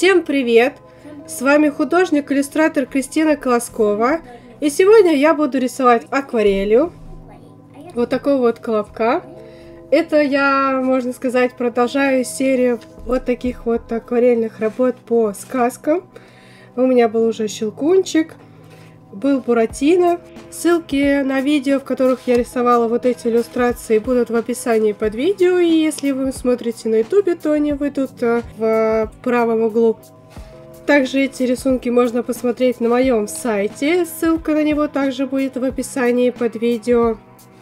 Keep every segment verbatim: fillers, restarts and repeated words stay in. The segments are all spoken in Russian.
Всем привет! С вами художник-иллюстратор Кристина Колоскова. И сегодня я буду рисовать акварелью вот такого вот колобка. Это я, можно сказать, продолжаю серию вот таких вот акварельных работ по сказкам. У меня был уже Щелкунчик, был Буратино. Ссылки на видео, в которых я рисовала вот эти иллюстрации, будут в описании под видео. И если вы смотрите на ютубе, то они выйдут в правом углу. Также эти рисунки можно посмотреть на моем сайте. Ссылка на него также будет в описании под видео.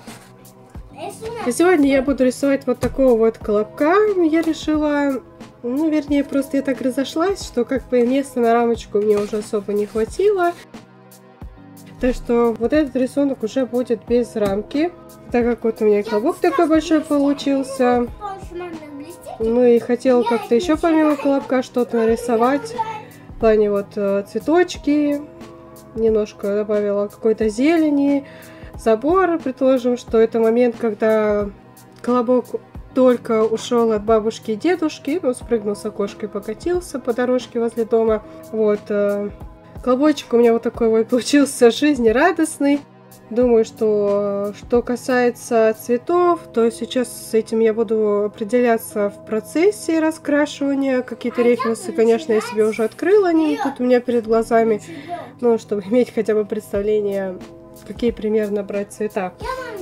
И сегодня я буду рисовать вот такого вот колобка. Я решила, ну вернее, просто я так разошлась, что как бы места на рамочку мне уже особо не хватило. Так что вот этот рисунок уже будет без рамки, так как вот у меня колобок такой большой получился. Ну и хотела как-то еще помимо колобка что-то нарисовать. В плане вот цветочки, немножко добавила какой-то зелени, забор. Предположим, что это момент, когда колобок только ушел от бабушки и дедушки, ну, спрыгнул с окошка и покатился по дорожке возле дома. Вот. Колобочек у меня вот такой вот получился жизнерадостный. Думаю, что что касается цветов, то сейчас с этим я буду определяться в процессе раскрашивания. Какие-то референсы, конечно, я себе уже открыла, они тут у меня перед глазами. Ну, чтобы иметь хотя бы представление, какие примерно брать цвета.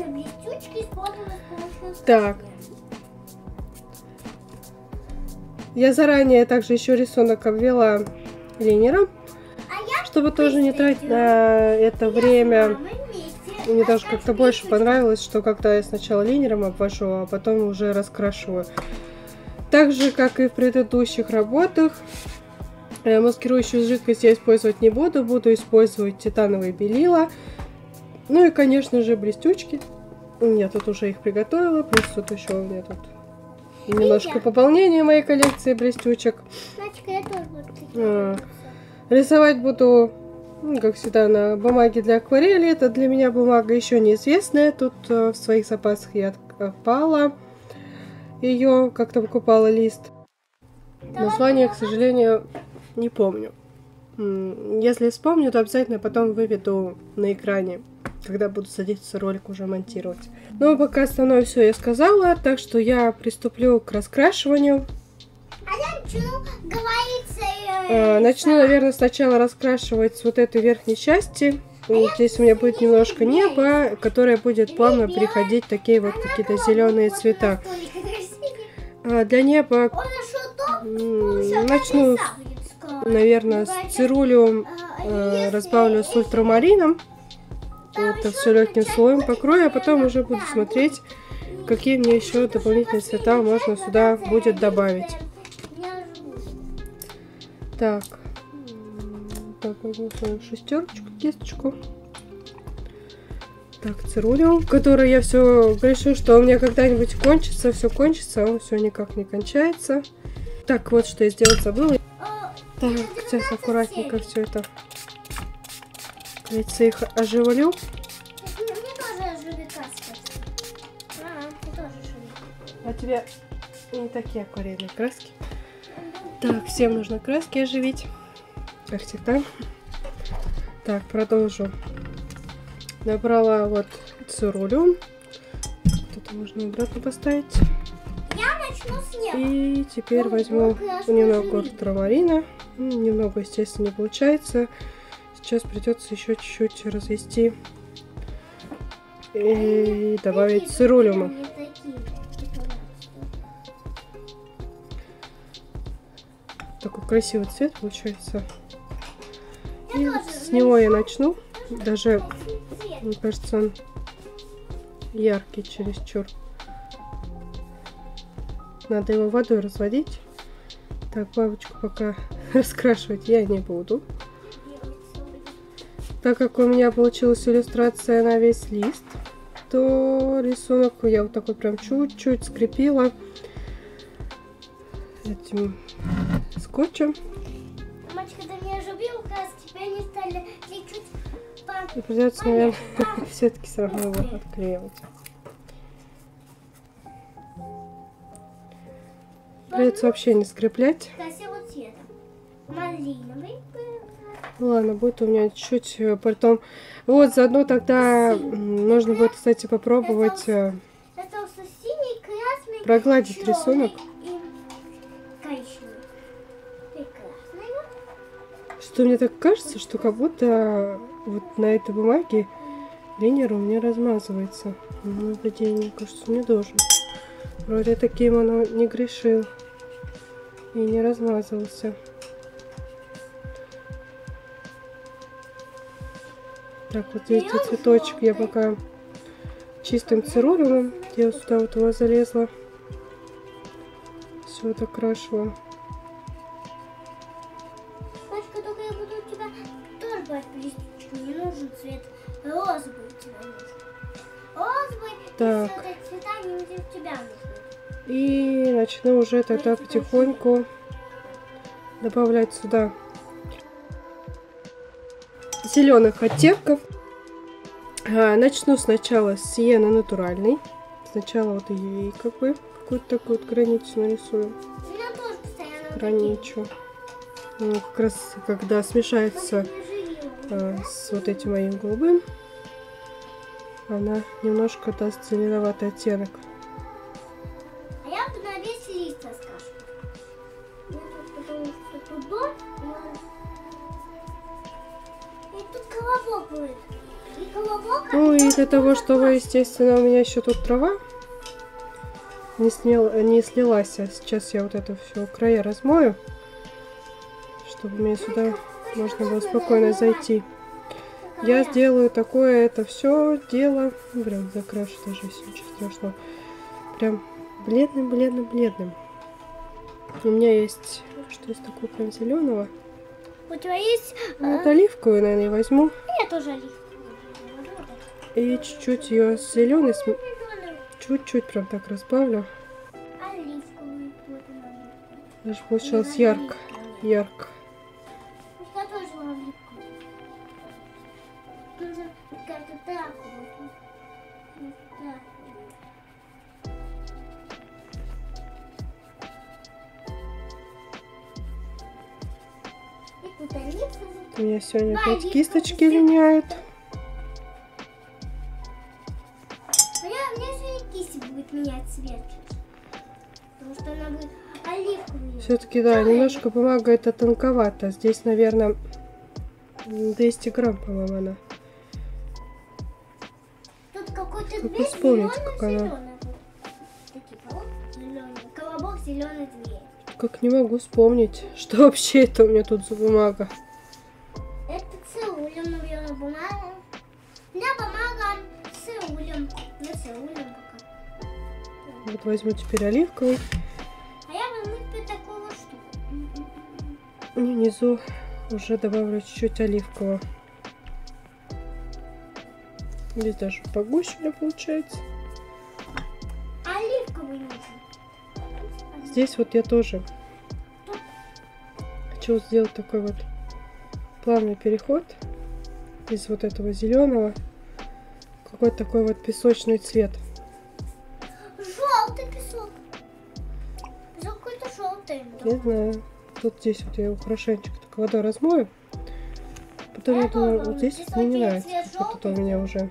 Так. Я заранее также еще рисунок обвела линером, чтобы тоже не тратить на это время. Мне даже как-то больше понравилось, что когда я сначала линером обвожу, а потом уже раскрашиваю. Так же, как и в предыдущих работах, маскирующую жидкость я использовать не буду. Буду использовать титановые белила. Ну и, конечно же, блестючки. Я тут уже их приготовила. Плюс тут еще у меня тут немножко пополнения моей коллекции блестючек. А, рисовать буду, как всегда, на бумаге для акварели. Это для меня бумага еще неизвестная. Тут в своих запасах я откопала ее, как-то покупала лист. Название, к сожалению, не помню. Если вспомню, то обязательно потом выведу на экране, когда буду садиться ролик уже монтировать. Но пока основное все я сказала, так что я приступлю к раскрашиванию. А я начну говорить... А, начну, наверное, сначала раскрашивать с вот этой верхней части. И здесь у меня будет немножко неба, которое будет плавно переходить такие вот какие-то зеленые цвета. А для неба начну, наверное, с цирулиум, э, разбавлю с ультрамарином. Это все легким слоем покрою, а потом уже буду смотреть, какие мне еще дополнительные цвета можно сюда будет добавить. Так, так, шестерочку, кисточку. Так, цирулиум, который я все решу, что у меня когда-нибудь кончится, все кончится, а он все никак не кончается. Так, вот что я сделать забыла. Так, сейчас аккуратненько все это, кажется, их оживлю. А тебе не такие акварельные краски. Так, всем нужно краски оживить, как всегда. Так, продолжу. Набрала вот цирулиум. Тут можно обратно поставить. Я начну с неба. И теперь возьму немного ультрамарина. Немного, естественно, не получается. Сейчас придется еще чуть-чуть развести и добавить цирулиума. Такой красивый цвет получается. И вот с него я начну. Даже, мне кажется, он яркий чересчур. Надо его водой разводить. Так, бабочку пока раскрашивать я не буду. Так как у меня получилась иллюстрация на весь лист, то рисунок я вот такой прям чуть-чуть скрепила этим скотчем. Мамочка, ты меня оживила, теперь они стали чуть-чуть по... И придется, наверное, все-таки все равно его отклеивать. Придется вообще не скреплять. малиновый. Ладно, будет у меня чуть, потом. Вот, заодно тогда нужно будет, кстати, попробовать Это синий, красный, прогладить черный рисунок. И коричневый. Прекрасно. Что мне так кажется, что как будто вот на этой бумаге линер у меня размазывается. Ну, по идее, мне кажется, не должен. Вроде таким оно не грешил и не размазывался. Так, вот здесь вот цветочек я пока чистым цирулевым, я сюда вот его залезла, все это крашиваю. Пачка, только я буду у тебя тоже брать листочку, не нужен цвет розовый у тебя нужен. Розовый, Так. и все эти цвета не у тебя нужны. И начну уже тогда потихоньку добавлять сюда зеленых оттенков. А, начну сначала с сиены натуральной. Сначала вот ей как бы какую-то такую вот границу нарисую. У меня тоже постоянно Граничу. Ну, как раз когда смешается а, с вот этим моим голубым, она немножко даст зеленоватый оттенок. А я бы на весь лист раскрашу. Потому что тут дом, и тут колобок будет. И колобок, Ну и для того, чтобы, естественно, у меня еще тут трава не, снял, не слилась. А сейчас я вот это все края размою, чтобы мне сюда можно было спокойно зайти. Я сделаю такое это все дело. Прям закрашу даже, если ничего страшного. Прям бледным, бледным, бледным. У меня есть, что есть такое прям зеленого. у тебя есть... Вот оливковую, наверное, я возьму. Я тоже оливковую. И чуть-чуть ее с зеленой, чуть-чуть прям так разбавлю. Оливковую. Вот она. Даже получилось ярко, ярко. Я тоже оливковую. Нужно как-то так вот. Так. И тут оливковую. У меня сегодня опять кисточки линяют. У меня, у меня сегодня кисть будет менять цвет. Потому что она будет оливковая. Все-таки, да, немножко бумага это тонковато. Здесь, наверное, двести грамм, по-моему, она. Тут какой-то Как дверь вспомнить, как она. зеленый. Такие колобок зеленый. Колобок зеленый дверь. Как не могу вспомнить, что вообще это у меня тут за бумага. Это цирулем, наверное, бумага. У меня бумага с цирулем. Не цирулем пока. Вот возьму теперь оливковый. А я возьму теперь такую вот штуку. И внизу уже добавлю чуть-чуть оливкового. Здесь даже погуще у меня получается. Оливковый нужен. Здесь вот я тоже хочу сделать такой вот плавный переход из вот этого зеленого какой-то такой вот песочный цвет. Желтый песок. Песок какой-то желтый. Не знаю. Тут здесь вот я его хорошенько так водой размою. Потом я думаю, вот здесь вот мне не нравится. Вот тут у меня уже.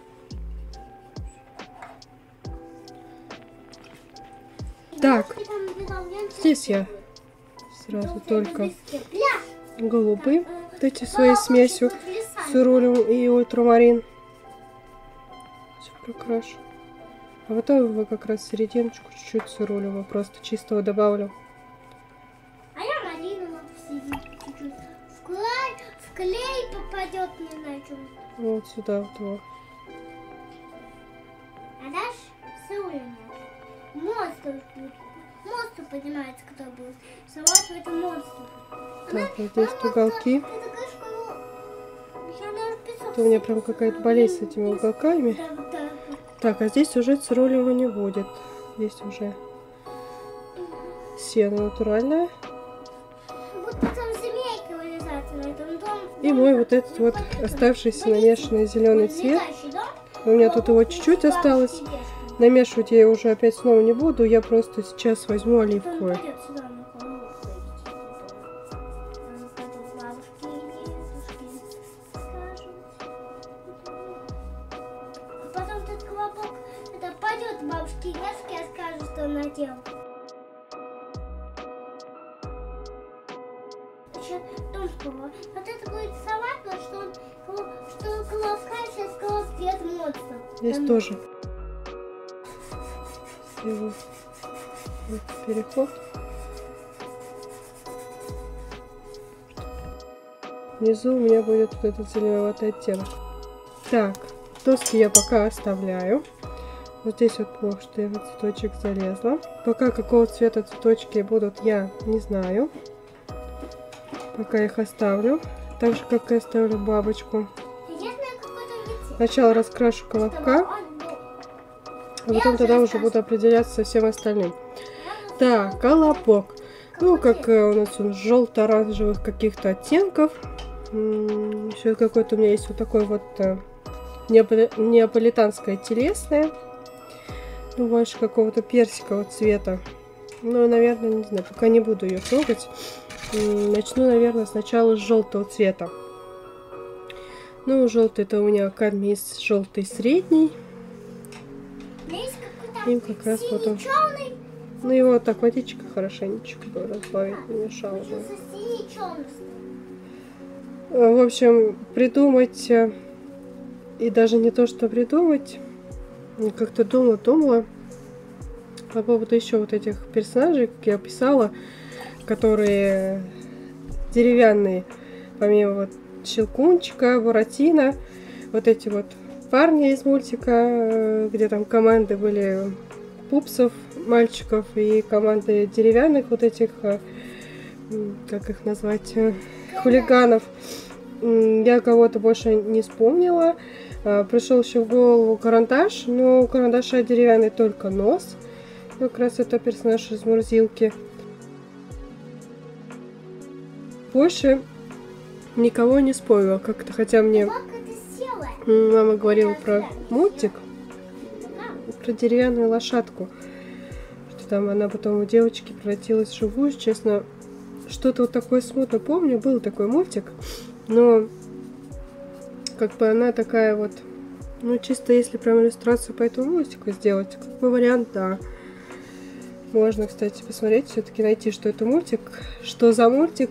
Так, здесь я сразу только голубые, вот эти своей смесью с цирулем и ультрамарин. Все прокрашу. А потом его как раз в серединочку чуть-чуть цирулевого, просто чистого добавлю. А я малинового чуть-чуть. В клей, в клей попадет, не знаю, что. Вот сюда вот его. А дальше цирулем. Монстр будет. Монстр поднимается, который будет. Салат в этом монстре. Так, вот здесь уголки. Ты такая школа. Я даже песок. Это у меня прям какая-то болезнь с этими уголками. Да, да. Так, а здесь уже цирулевого не будет. Здесь уже сено натуральное. Вот там змейка вылезает на этом доме. И мой вот этот вот оставшийся намешанный зеленый цвет. У меня тут его чуть-чуть осталось. Намешивать я его уже опять снова не буду. Я просто сейчас возьму оливковую. колобок это пойдет бабушке Яске, я скажу, что он надел. Еще дом скоро. Вот это будет рисовать, потому что он, что колобка сейчас колобки от монстра. Здесь Там... тоже. Его вот переход. Внизу у меня будет вот этот зеленоватый оттенок. Так, доски я пока оставляю. Вот здесь вот плохо, что я в цветочек залезла. Пока какого цвета цветочки будут, я не знаю. Пока их оставлю. Так же, как и оставлю бабочку. Сначала раскрашу колобка. А потом тогда уже буду определяться со всем остальным. Так, колобок. Ну, как у нас он желто-оранжевых каких-то оттенков. Еще какой-то у меня есть вот такой вот неаполитанское телесное. Ну, больше какого-то персикового цвета. Ну, наверное, не знаю, пока не буду ее трогать. Начну, наверное, сначала с желтого цвета. Ну, желтый это у меня кармиз желтый средний. Им как раз вот он. Ну, его вот так водичка хорошенечко разбавить, не мешало бы. В общем, придумать, и даже не то, что придумать, как-то думала, думала по поводу еще вот этих персонажей, как я писала, которые деревянные, помимо вот Щелкунчика, Буратино, вот эти вот парни из мультика, где там команды были пупсов, мальчиков, и команды деревянных вот этих, как их назвать, хулиганов. Я кого-то больше не вспомнила. Пришел еще в голову карандаш, но у карандаша деревянный только нос. Как раз это персонаж из Мурзилки. Больше никого не вспомнила как-то, хотя мне мама говорила про мультик, про деревянную лошадку, что там она потом у девочки превратилась в живую. Честно, что-то вот такое смутно помню, был такой мультик, но как бы она такая вот, ну чисто если прям иллюстрацию по этому мультику сделать, как бы вариант, да. Можно, кстати, посмотреть, все-таки найти, что это мультик, что за мультик.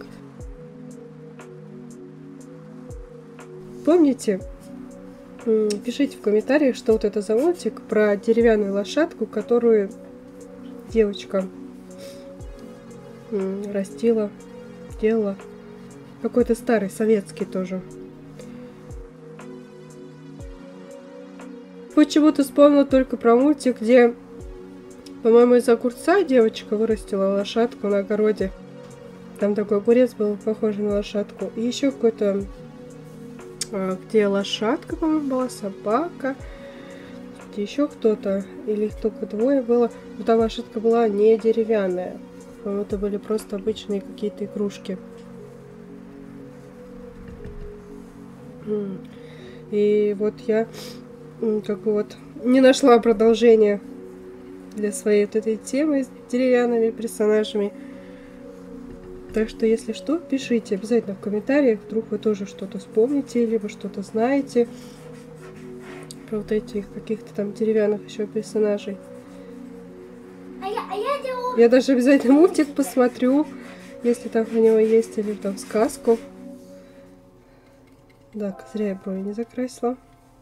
Помните? Пишите в комментариях, что вот это за мультик про деревянную лошадку, которую девочка растила, делала. Какой-то старый, советский тоже. Почему-то вспомнила только про мультик, где, по-моему, из огурца девочка вырастила лошадку на огороде. Там такой огурец был похож на лошадку. И еще какой-то, где лошадка, по-моему, была, собака. Где еще кто-то, или их только двое было. Но та лошадка была не деревянная. По-моему, это были просто обычные какие-то игрушки. И вот я как бы вот не нашла продолжения для своей вот этой темы с деревянными персонажами. Так что, если что, пишите обязательно в комментариях, вдруг вы тоже что-то вспомните, либо что-то знаете про вот этих каких-то там деревянных еще персонажей. А я, а я, делаю... я даже обязательно мультик посмотрю, если там у него есть, или там сказку. Так, зря я брови не закрасила.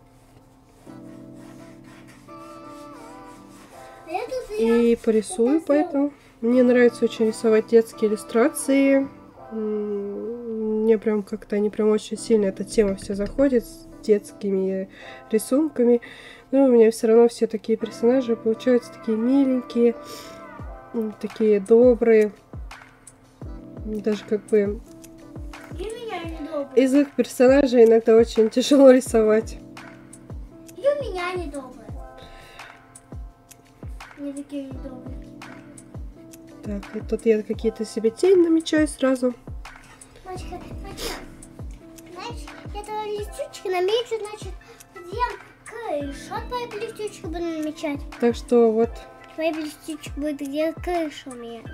И порисую, поэтому мне нравится очень рисовать детские иллюстрации. Мне прям как-то они прям очень сильно эта тема вся заходит с детскими рисунками. Но у меня все равно все такие персонажи получаются такие миленькие, такие добрые. Даже как бы из их персонажей иногда очень тяжело рисовать. И у меня они добрые. Не такие добрые. Так, и тут я какие-то себе тень намечаю сразу. Мачка, мачка. Значит, этого листочка намечу, значит, где крышу. От твоей листочка буду намечать. Так что вот. Твоя листочка будет где крыша у меня.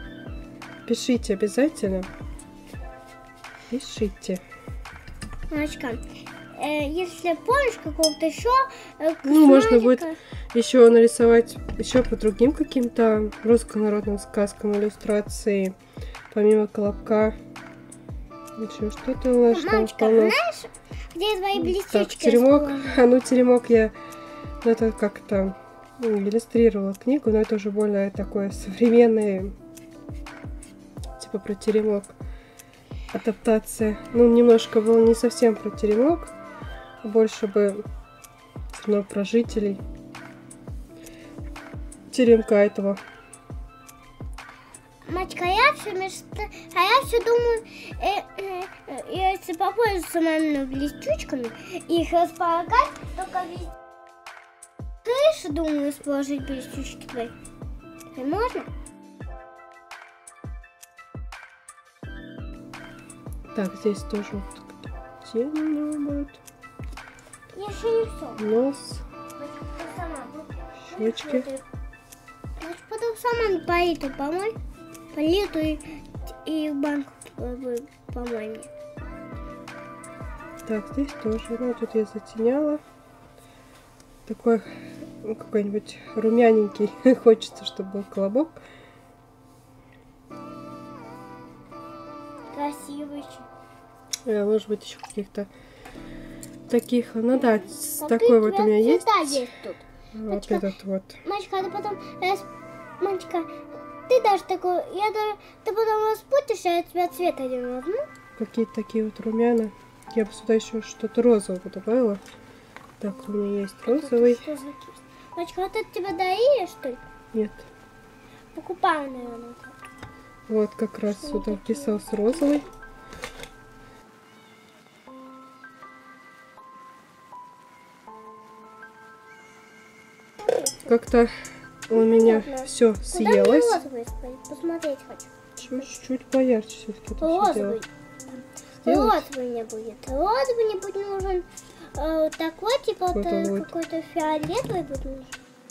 Пишите обязательно. Пишите. Мачка, э, если помнишь какого-то еще... Э, ну, можно будет еще нарисовать еще по другим каким-то руссконародным сказкам иллюстрации, помимо колобка. Еще что-то у нас Мамочка, там полно. знаешь, где твои блестички? Так, теремок. А ну, теремок я... Ну, это как-то ну, иллюстрировала книгу, но это уже более такое современное, типа про теремок. Адаптация. Ну, немножко было не совсем про теремок, а больше бы все равно про жителей теремка этого. Мачка, я все мечта... А я все думаю, э, э, э, если попользоваться мамиными блестючками и их располагать, только везде крышу, думаю, сложить блестючки твои. И можно? Так, здесь тоже вот тень у него будет. Я еще не все. Нос. Щечки. Значит, потом сама палитру помой. Палитру и, и банку помой мне. Так, здесь тоже. Ну, тут я затеняла. Такой ну, какой-нибудь румяненький. Хочется, чтобы был колобок. Красивый. А, может быть, еще каких-то таких. Ну да, а такой вот у меня есть. есть тут. Вот Мачка, этот вот. Мачка, ты потом... Раз... Мачка, ты даже такой... Я даже... Ты потом распутаешь, а я тебя цвет один возьму. Какие-то такие вот румяна. Я бы сюда еще что-то розовое добавила. Так, у меня есть розовый. Что за кисть? Мачка, вот это тебя дарили, что ли? Нет. Покупала, наверное. Вот как раз Что сюда такое? вписался розовый. Как-то у меня все съелось. Куда мне розовый посмотреть хочу? Чуть-чуть поярче все-таки это всё Розовый. делать. Розовый мне будет. Розовый мне будет нужен э, такой, типа вот, Какой-то э, будет. какой-то фиолетовый будет нужен.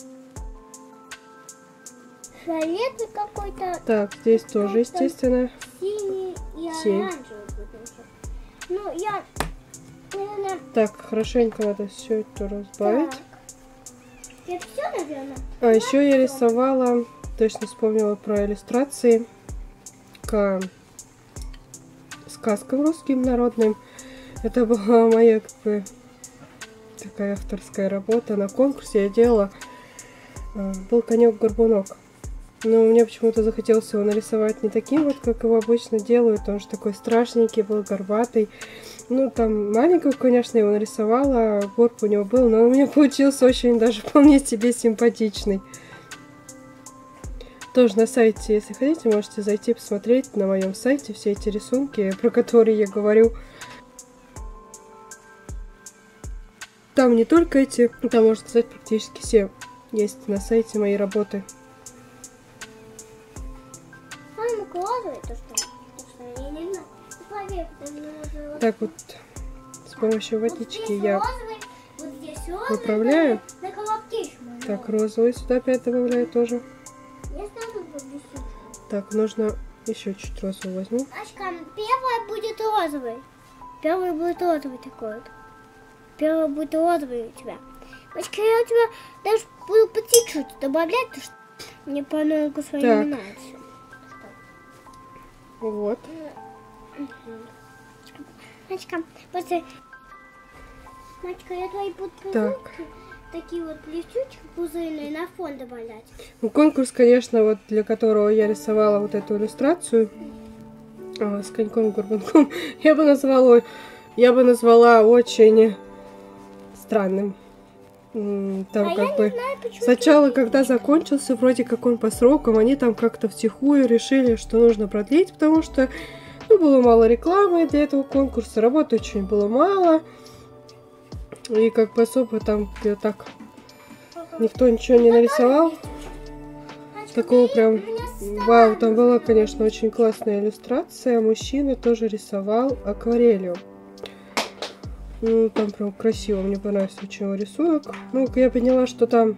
Фиолетовый какой-то, Так, здесь тоже, естественно. синий и Синь. оранжевый будет нужен. Ну, я, наверное, Так, хорошенько надо все это разбавить. так. Я все, наверное. А еще я рисовала, точно вспомнила про иллюстрации к сказкам русским народным. Это была моя как бы такая авторская работа на конкурсе. Я делала э, был конек-горбунок. Но мне почему-то захотелось его нарисовать не таким вот, как его обычно делают. Он же такой страшненький был, горбатый. Ну, там маленького, конечно, его нарисовала, горб у него был, но он у меня получился очень даже вполне себе симпатичный. Тоже на сайте, если хотите, можете зайти посмотреть на моем сайте все эти рисунки, про которые я говорю. Там не только эти, там, можно сказать, практически все есть на сайте моей работы. Мама, розовый, то что? То что я не знаю. Поверь, потому что Так вот, с помощью вот водички здесь я розовый, вот здесь розовый, выправляю. На колобке еще можно. Так, розовый сюда опять добавляю тоже. Я сразу поблестю. Так, нужно еще чуть розовый возьму. Ашка, первый будет розовый. Первый будет розовый такой вот. Первый будет розовый у тебя. Ашка, я у тебя даже буду по чуть-чуть добавлять, потому что мне по-новому своим Так. не нравится. Вот. Мачка, после... Мачка, я твои буду Так. такие вот блестючки пузырные на фон добавлять. Ну, конкурс, конечно, вот для которого я рисовала вот эту иллюстрацию а, с коньком-горбунком, я бы назвала, я бы назвала очень странным. М, Там а как я бы не знаю, почему. сначала, когда закончился, вроде как он по срокам, они там как-то втихую решили, что нужно продлить, потому что ну, было мало рекламы для этого конкурса, работы очень было мало. И как бы особо там где так никто ничего не нарисовал. Мачка, Такого ты- прям у меня вау, там была, конечно, очень классная иллюстрация. Мужчина тоже рисовал акварелью. Ну, там прям красиво, мне понравился очень его рисунок. Ну, я поняла, что там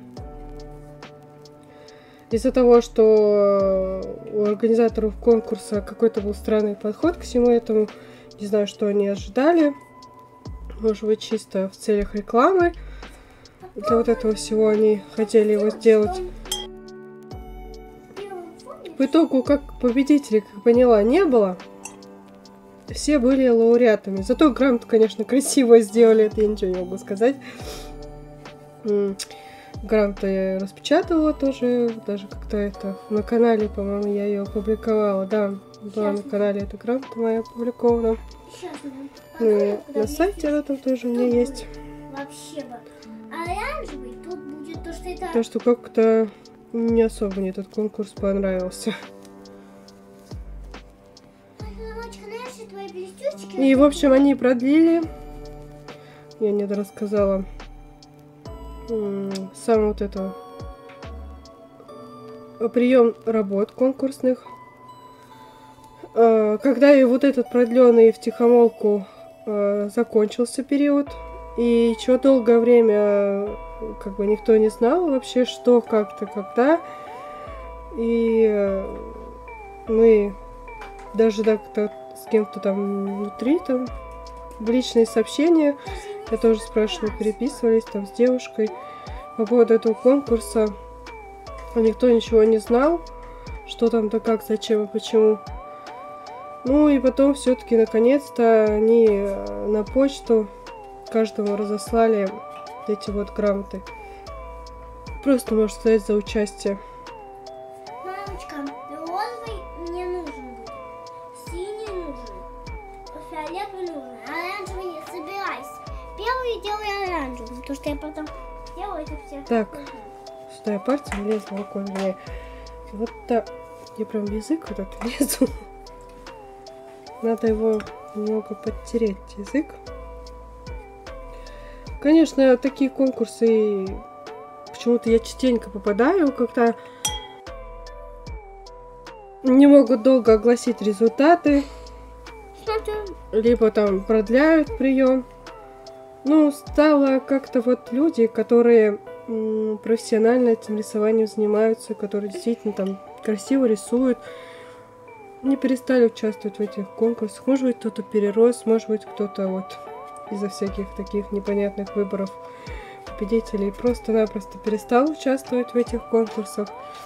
из-за того, что у организаторов конкурса какой-то был странный подход к всему этому, не знаю, что они ожидали. Может быть, чисто в целях рекламы. Для вот этого всего они хотели его сделать. В итогу, как победителей, как поняла, не было. Все были лауреатами. Зато грамоту, конечно, красиво сделали. Это я ничего не могу сказать. Грамоту я распечатала тоже. Даже как-то это на канале, по-моему, я ее опубликовала. Да, была на канале эта грамота моя опубликована. Ну и на сайте об этом тоже у меня есть. Вообще бы. Оранжевый, тут будет то, что это... То, что как-то не особо мне этот конкурс понравился. И, в общем, они продлили. Я не рассказала. Сам вот это прием работ конкурсных. Когда и вот этот продленный втихомолку закончился период, и еще долгое время как бы никто не знал вообще, что, как-то, когда. И мы даже так-то с кем-то там внутри, там, в личные сообщения, я тоже спрашивала, переписывались там с девушкой по поводу этого конкурса. Никто ничего не знал, что там, да как, зачем и почему. Ну и потом все-таки наконец-то они на почту каждому разослали эти вот грамоты. Просто, можно сказать, за участие. Мамочка, розовый не нужен будет. Синий нужен. Фиолетовый нужен. Оранжевый не собирайся. Белый делай оранжевый, потому что я потом делаю это все. Так, сюда я пальцем лезла рукой. Вот так. Я прям язык вот этот лезу. Надо его немного подтереть, язык. Конечно, такие конкурсы почему-то я частенько попадаю, когда не могут долго огласить результаты, либо там продляют прием. Ну, стало как-то вот люди, которые м, профессионально этим рисованием занимаются, которые действительно там красиво рисуют, не перестали участвовать в этих конкурсах. Может быть, кто-то перерос, может быть, кто-то вот из-за всяких таких непонятных выборов победителей просто-напросто перестал участвовать в этих конкурсах.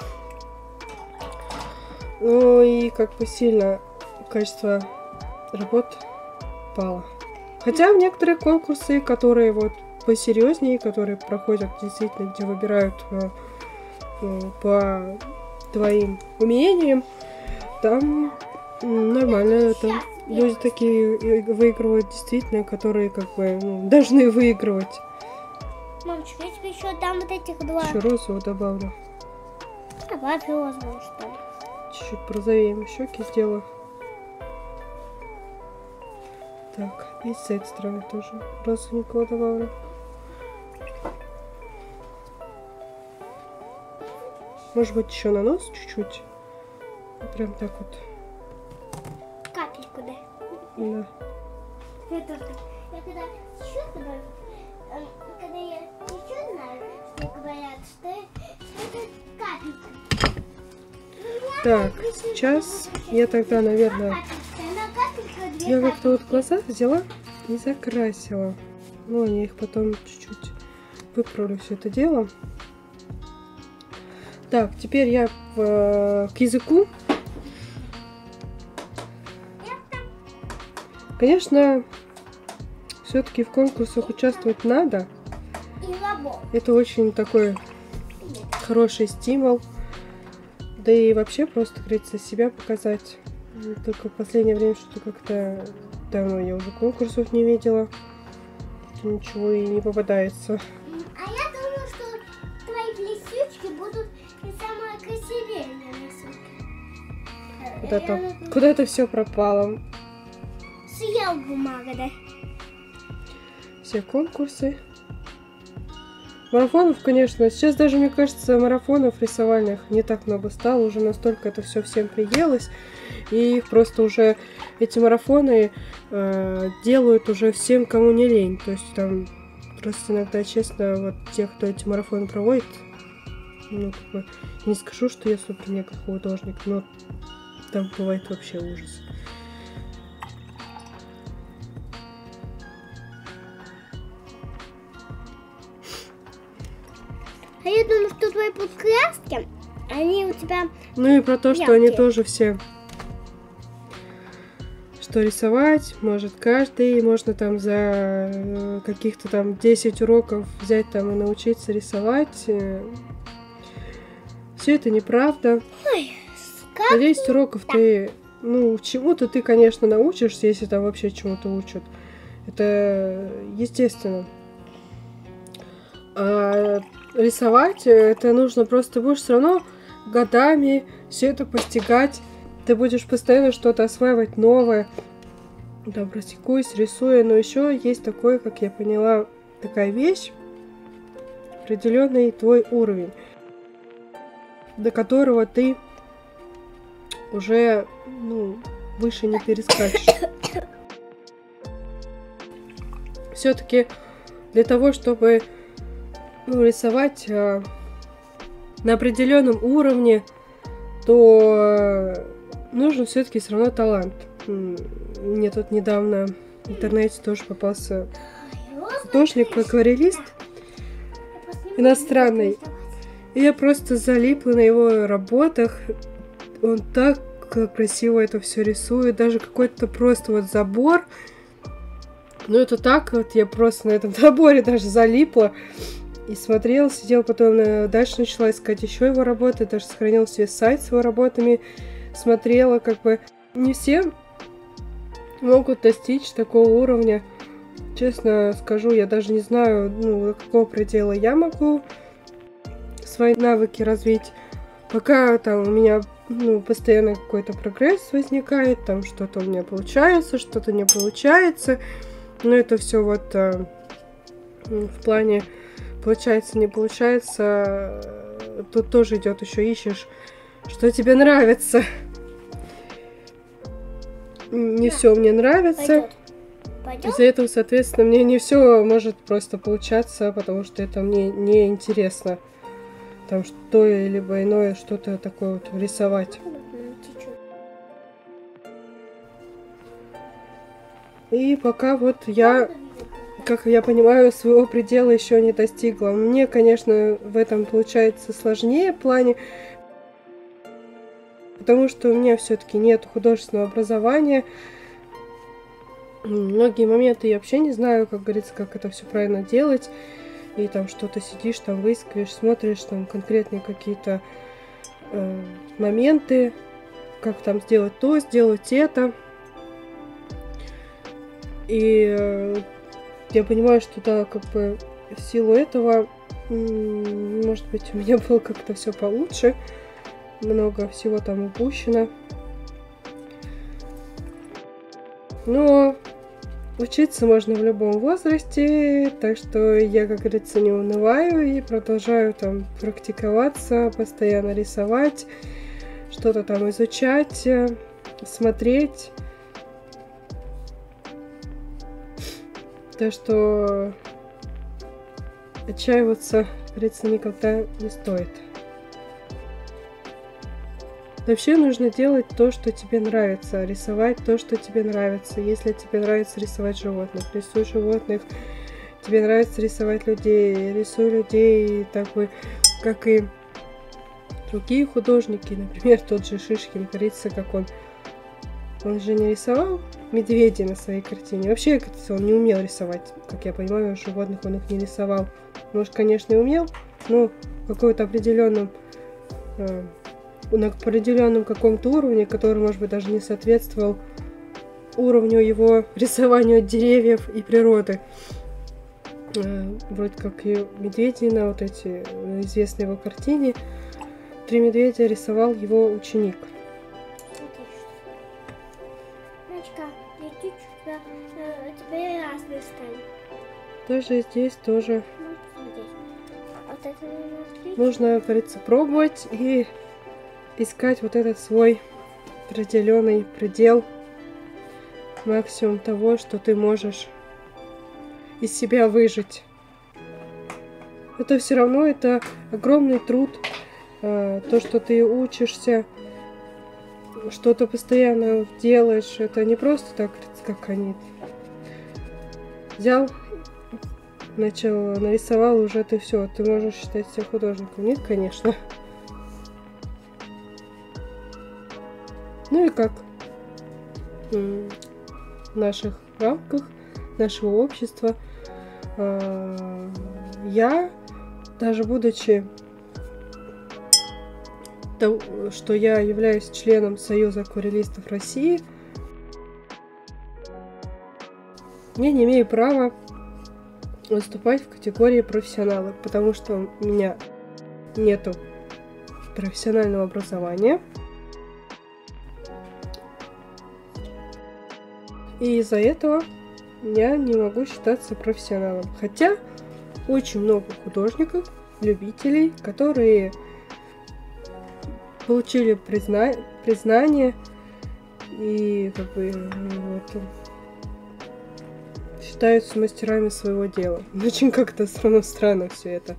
Ну и как бы сильно качество работ пало. Хотя в некоторые конкурсы, которые вот посерьезнее, которые проходят действительно, где выбирают ну, по твоим умениям, там нормально, там люди такие выигрывают действительно, которые как бы ну, должны выигрывать. Мамочка, я тебе еще дам вот этих два. Еще розового добавлю. Давай розового, что ли. Чуть-чуть порозовеем, щеки сделаю. Так, и с этой стороны тоже розовенького добавлю. Может быть, еще на нос чуть-чуть. Прям так вот. Капельку, да? Да. Я тоже. Я когда еще знаю, когда я еще знаю, что говорят, что это капелька. Так, сейчас я тогда, наверное, я как-то вот глаза взяла и закрасила. Ну, я их потом чуть-чуть выправлю все это дело. Так, теперь я в, к языку. Конечно, все-таки в конкурсах участвовать надо. Это очень такой хороший стимул. Да и вообще просто, как говорится, себя показать. Только в последнее время что-то как-то давно я уже конкурсов не видела. Ничего и не попадается. А я думаю, что твои блестючки будут самые красивее на рисунке. Куда-то куда это все пропало. Съел бумага, да? Все конкурсы. Марафонов, конечно, сейчас даже, мне кажется, марафонов рисовальных не так много стало. Уже настолько это все всем приелось. И их просто уже, эти марафоны э, делают уже всем, кому не лень. То есть там просто иногда, честно, вот те, кто эти марафоны проводит, ну, как бы, не скажу, что я супер-мега-художник, но там бывает вообще ужас. я думаю, что твои подкраски, они у тебя... Ну и про то, что яркие. они тоже все... Что рисовать может каждый, можно там за каких-то там десять уроков взять там и научиться рисовать. Все это неправда. Ой, За десять уроков ты, ну, чему-то ты, конечно, научишься, если там вообще чему-то учат. Это естественно. А рисовать, это нужно просто, будешь все равно годами все это постигать. Ты будешь постоянно что-то осваивать новое. Там практикуюсь, рисуя. Но еще есть такое, как я поняла, такая вещь. Определенный твой уровень, до которого ты уже, ну, выше не перескачешь. Все-таки для того, чтобы, ну, рисовать а, на определенном уровне, то нужен все-таки все равно талант. Мне тут недавно в интернете тоже попался художник-акварелист иностранный. И я просто залипла на его работах. Он так красиво это все рисует. Даже какой-то просто вот забор. Ну это так вот, я просто на этом заборе даже залипла. И смотрела, сидела, потом дальше начала искать еще его работы. Даже сохранила себе сайт с его работами. Смотрела, как бы не все могут достичь такого уровня. Честно скажу, я даже не знаю, ну, до какого предела я могу свои навыки развить. Пока там у меня, ну, постоянно какой-то прогресс возникает, там что-то у меня получается, что-то не получается. Но это все вот а, в плане получается, не получается. Тут тоже идет еще ищешь, что тебе нравится. Не все мне нравится. Из-за этого, соответственно, мне не все может просто получаться, потому что это мне не интересно. Там что либо иное, что-то такое вот рисовать. И пока вот я, как я понимаю, своего предела еще не достигла. Мне, конечно, в этом получается сложнее в плане, потому что у меня все-таки нет художественного образования. Многие моменты я вообще не знаю, как говорится, как это все правильно делать. И там что-то сидишь, там выискиваешь, смотришь, там конкретные какие-то э, моменты, как там сделать то, сделать это. И э, я понимаю, что да, как бы в силу этого, м- может быть, у меня было как-то все получше. Много всего там упущено. Но учиться можно в любом возрасте, так что я, как говорится, не унываю и продолжаю там практиковаться, постоянно рисовать, что-то там изучать, смотреть. Так что отчаиваться, как говорится, никогда не стоит. Вообще нужно делать то, что тебе нравится, рисовать то, что тебе нравится. Если тебе нравится рисовать животных, рисуй животных. Тебе нравится рисовать людей, рисуй людей, такой, как и другие художники. Например, тот же Шишкин, говорится, как он. Он же не рисовал медведей на своей картине. Вообще, кажется, он не умел рисовать. Как я понимаю, животных он их не рисовал. Может, конечно, и умел, но в каком-то определенном на определенном каком-то уровне, который, может быть, даже не соответствовал уровню его рисованию деревьев и природы. Вроде как и медведи на вот эти известной его картине. Три медведя рисовал его ученик. Тоже здесь тоже нужно, как говорится, пробовать и искать вот этот свой определенный предел, максимум того, что ты можешь из себя выжить. Это все равно это огромный труд, то, что ты учишься, что-то постоянно делаешь, это не просто так, как они взял начал, нарисовал уже ты все, ты можешь считать себя художником. Нет, конечно. Ну и как в наших рамках нашего общества я, даже будучи, что я являюсь членом Союза акварелистов России, я не имею права выступать в категории профессионалов, потому что у меня нету профессионального образования. И из-за этого я не могу считаться профессионалом. Хотя очень много художников, любителей, которые получили призна... признание и как бы вот, считаются мастерами своего дела. Очень как-то странно, странно все это.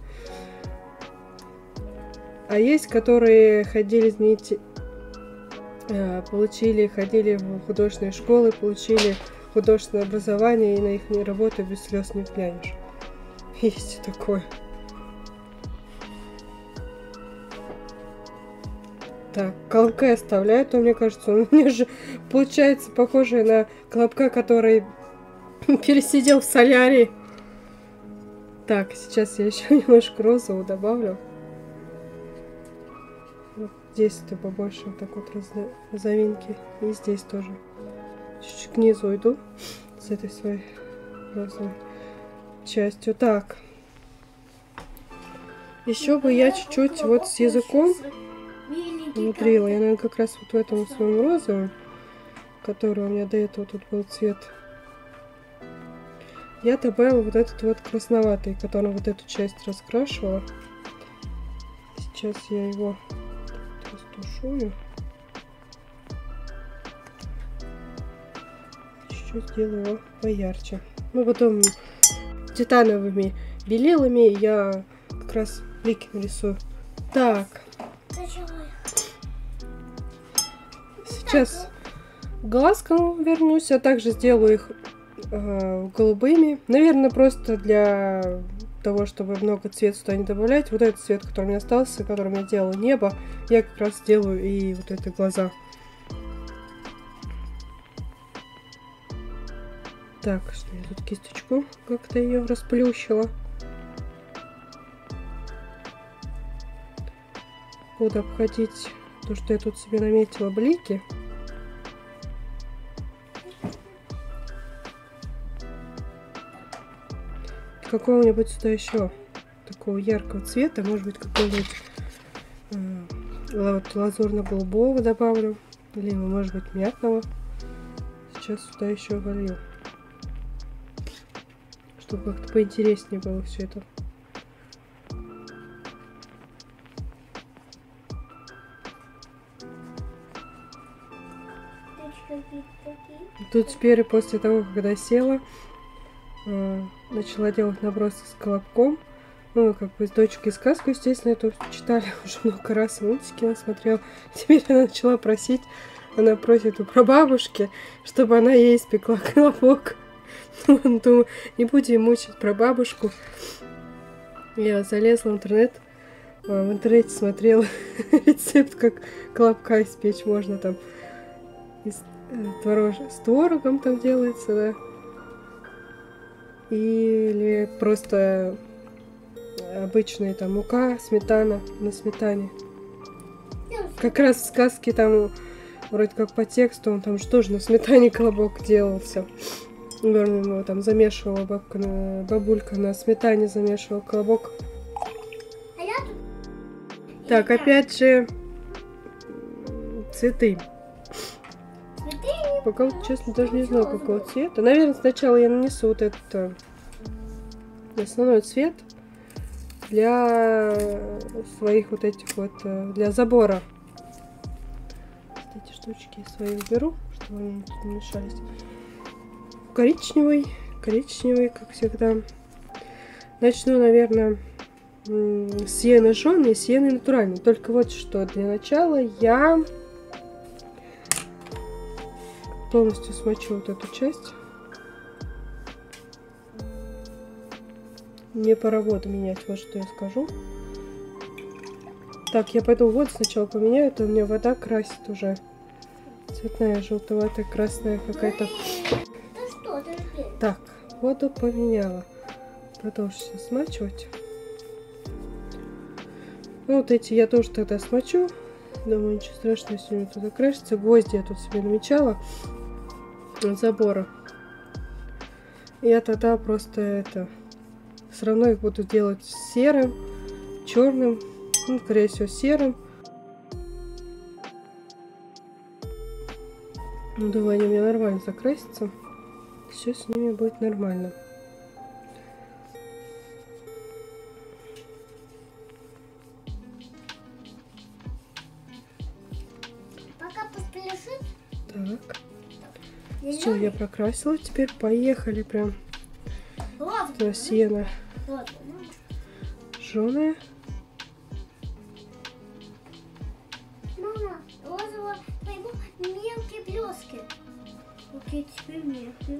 А есть, которые ходили, знаете, получили, ходили в художественные школы, получили художественное образование, и на их работу без слез не взглянешь. Есть и такое. Так, колобка я оставляю, то мне кажется, он у меня же получается похожий на колобка, который пересидел в солярии. Так, сейчас я еще немножко розового добавлю. Вот здесь-то побольше вот так вот розовинки. И здесь тоже. Чуть-чуть к низу иду с этой своей розовой частью. Так. Еще бы я чуть-чуть вот с языком внутрила. Я, наверное, как раз вот в этом своем розовом, который у меня до этого тут был цвет, я добавила вот этот вот красноватый, который вот эту часть раскрашивала. Сейчас я его растушую. Чуть-чуть сделаю его поярче. Ну, потом титановыми белилами я как раз блики нарисую. Так. Сейчас к глазкам вернусь, а также сделаю их э, голубыми. Наверное, просто для того, чтобы много цвета сюда не добавлять. Вот этот цвет, который у меня остался, которым я делала небо, я как раз сделаю и вот эти глаза. Так, что я тут кисточку как-то ее расплющила. Буду обходить то, что я тут себе наметила блики. Какого-нибудь сюда еще такого яркого цвета, может быть, какого-нибудь э, вот, лазурно-голубого добавлю, или, может быть, мятного. Сейчас сюда еще волью, чтобы как-то поинтереснее было все это. Тут теперь, после того, когда села, э, начала делать наброски с колобком. Ну, как бы с дочкой сказку, естественно, это читали уже много раз, мультики она смотрела. Теперь она начала просить, она просит у прабабушки, чтобы она ей испекла колобок. Ну, думаю, не будем мучить прабабушку. Я залезла в интернет, в интернете смотрела рецепт, как колобка испечь можно там. Из, творож... С творогом там делается, да. Или просто обычная там мука, сметана на сметане. Как раз в сказке там вроде как по тексту он там что же на сметане колобок делался. Верно, его там замешивала бабка, на... бабулька на сметане замешивала колобок. Так, опять же цветы. Пока, честно, даже не знаю, какого цвета. Наверное, сначала я нанесу вот этот основной цвет для своих вот этих вот, для забора. Эти штучки свои уберу, чтобы они тут не мешались. Коричневый, коричневый, как всегда. Начну, наверное, с сиены жженой и сиены натуральной. Только вот что, для начала я полностью смочу вот эту часть. Мне пора воду менять, вот что я скажу. Так, я пойду воду сначала поменяю, а то у меня вода красит уже. Цветная, желтоватая, красная какая-то. Так, воду поменяла. Продолжу сейчас смачивать. Ну, вот эти я тоже тогда смочу. Думаю, ничего страшного, если у меня туда крашится. Гвозди я тут себе намечала от забора. Я тогда просто это... Все равно их буду делать серым, черным, ну, скорее всего, серым. Ну, думаю, они у меня нормально закрасятся. Все с ними будет нормально. Пока поспляшит. Так. Все, я прокрасила. Теперь поехали прям. Туда сено. Жженое. Мама, розово твоего мелкие блески. Окей, теперь мелкие.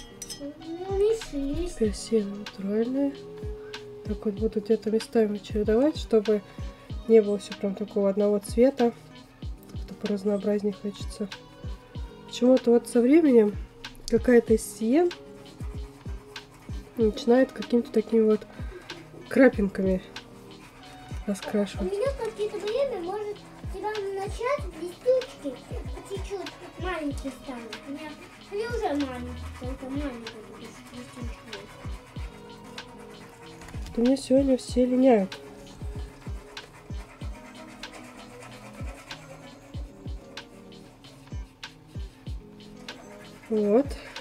Ну, теперь сено натуральное. Так вот буду где-то местами чередовать, чтобы не было все прям такого одного цвета. Как-то поразнообразнее хочется. Почему-то вот со временем какая-то из сиен начинает какими-то такими вот крапинками раскрашивать. У меня какие-то время может тебя начать блестючки потечут, маленькие станут. У меня они уже маленькие, только маленькие блестючки. У меня сегодня все линяют. Вот.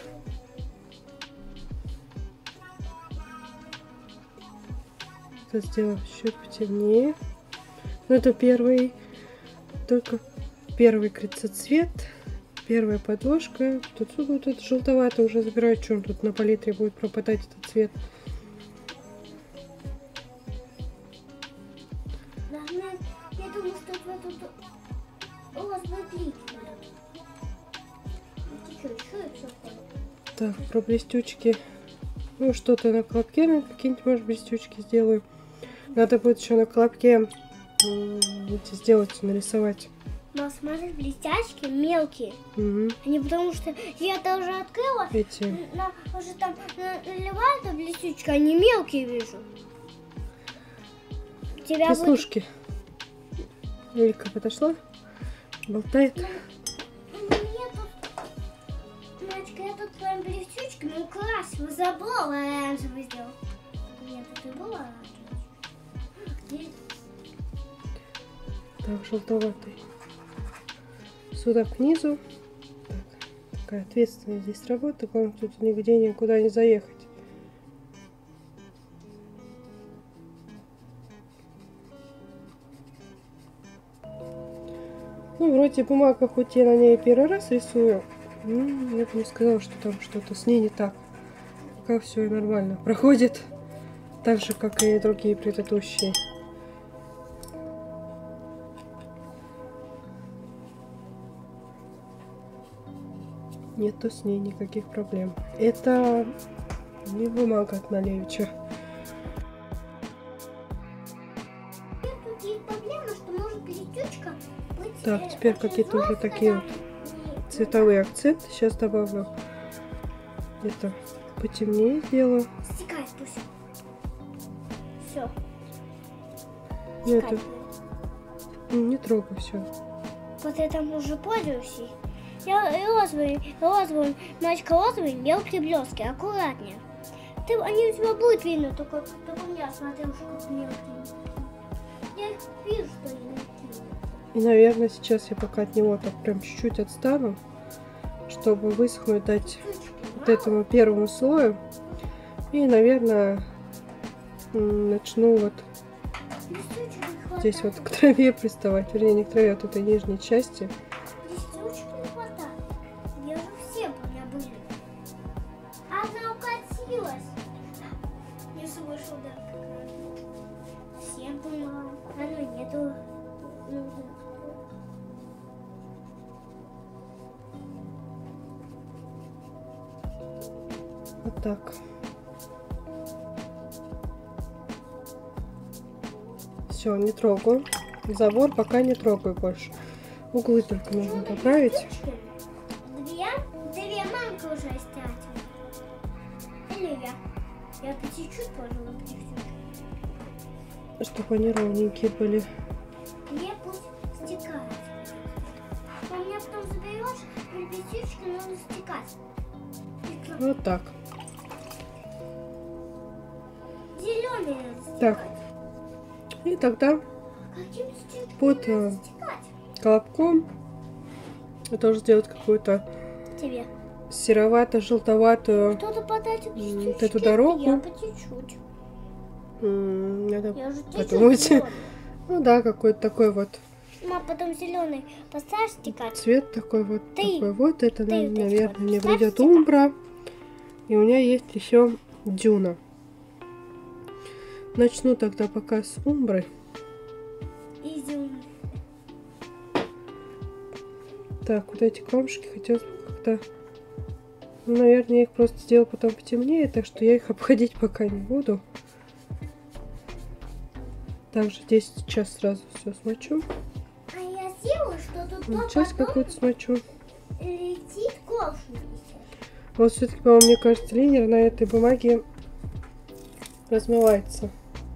Это сделаем чуть потемнее. Но это первый, только первый, кажется, цвет. Первая подложка. Тут вот это желтоватый уже забираю. Что он тут на палитре будет пропадать этот цвет. Я думаю, что тут у вас будет лик. Так, про блестючки. Ну, что-то на колобке, наверное, какие-нибудь, может, блестючки сделаю. Надо будет еще на колобке эти сделать, нарисовать. Мам, смотри, блестяшки мелкие. Угу. Они потому что я это уже открыла. Эти. На, уже там наливают блестючки, они мелкие вижу. Тебя Веснушки. Будет... Лилька подошла, болтает. Я тут твоим блестючками украсила, забыла оранжевый сделал. Нет, это было оранжевый. Так, желтоватый. Сюда к низу. Так, такая ответственная здесь работа, главное тут нигде никуда не заехать. Ну, вроде бумага, хоть я на ней первый раз рисую, ну, я бы не сказала, что там что-то с ней не так. Пока все нормально проходит, так же, как и другие предыдущие. Нету с ней никаких проблем. Это не бумага от Малевича. Тут есть проблема, что может блестючка быть... Так, теперь какие-то уже такие вот цветовые акценты. Сейчас добавлю. Это потемнее сделаю. Стекает пусть. Все. Ну, это... Не трогай все. Вот я там уже пользуюсь. Я розовый, розовый, мальчика розовый, мелкие блески, аккуратнее. Ты, они у тебя будут видно, только, только у меня, смотри, уж как мелкие. Я их вижу, что они мелкие. И, наверное, сейчас я пока от него так прям чуть-чуть отстану, чтобы высохнуть, дать вот этому первому слою. И, наверное, начну вот здесь вот к траве приставать. Вернее, не к траве, а от этой нижней части. Она укатилась. Не слышал, да. Всем поняла. Она нету. Вот так. Все, не трогаю. Забор пока не трогаю больше. Углы только нужно поправить. Две, две мамки уже стратила. Или я? Я по чуть-чуть положила, по чуть-чуть. Чтобы они ровненькие были. Мне пусть стекает. А меня потом заберешь, репетички нужно стекать. Вот так. Зеленый надо стекать. Так. И тогда Каким цветом под надо э, стекать? колобком я тоже сделать какую-то Тебе. серовато-желтоватую Кто-то подать вот эту дорогу. Я по чуть-чуть. М, Надо Я уже чуть-чуть подумать. зелёный. Ну да, какой-то такой вот Мам, потом зеленый поставишь стекать. цвет такой вот. Ты- Такой вот. Это, ты на- вот эти наверное, вот мне ставь придет стекать. умбра. И у меня есть еще дюна. Начну тогда пока с умбры. Изюм. Так, вот эти камушки хотелось бы как-то... Ну, наверное, я их просто сделаю потом потемнее, так что я их обходить пока не буду. Также здесь сейчас сразу все смочу. А я сделаю, что тут Вот тот сейчас потом какую-то смочу. летит ковш. Вот все-таки, по-моему, мне кажется, линер на этой бумаге размывается.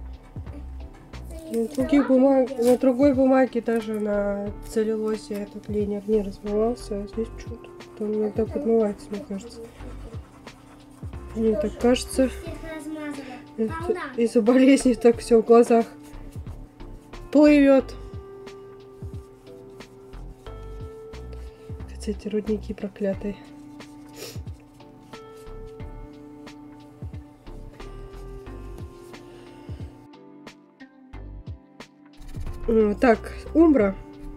На, других бумаг... на другой бумаге, даже на целлюлозе, этот линер не размывался, а здесь что-то. Он иногда подмывается, мне кажется. Мне так кажется. Всех размазала. Это Волна. из-за болезни так все в глазах плывет. Хотя эти рудники проклятые. М, Так, умбра.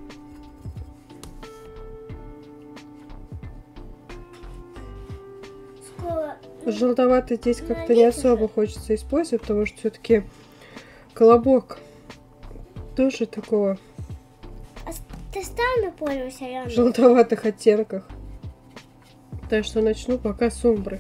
Скоро. Желтоватый здесь как-то не особо хочется использовать, потому что все-таки колобок тоже такого А с- ты ставь пользуешься рядом? желтоватых оттенках. Так что начну пока с умбры.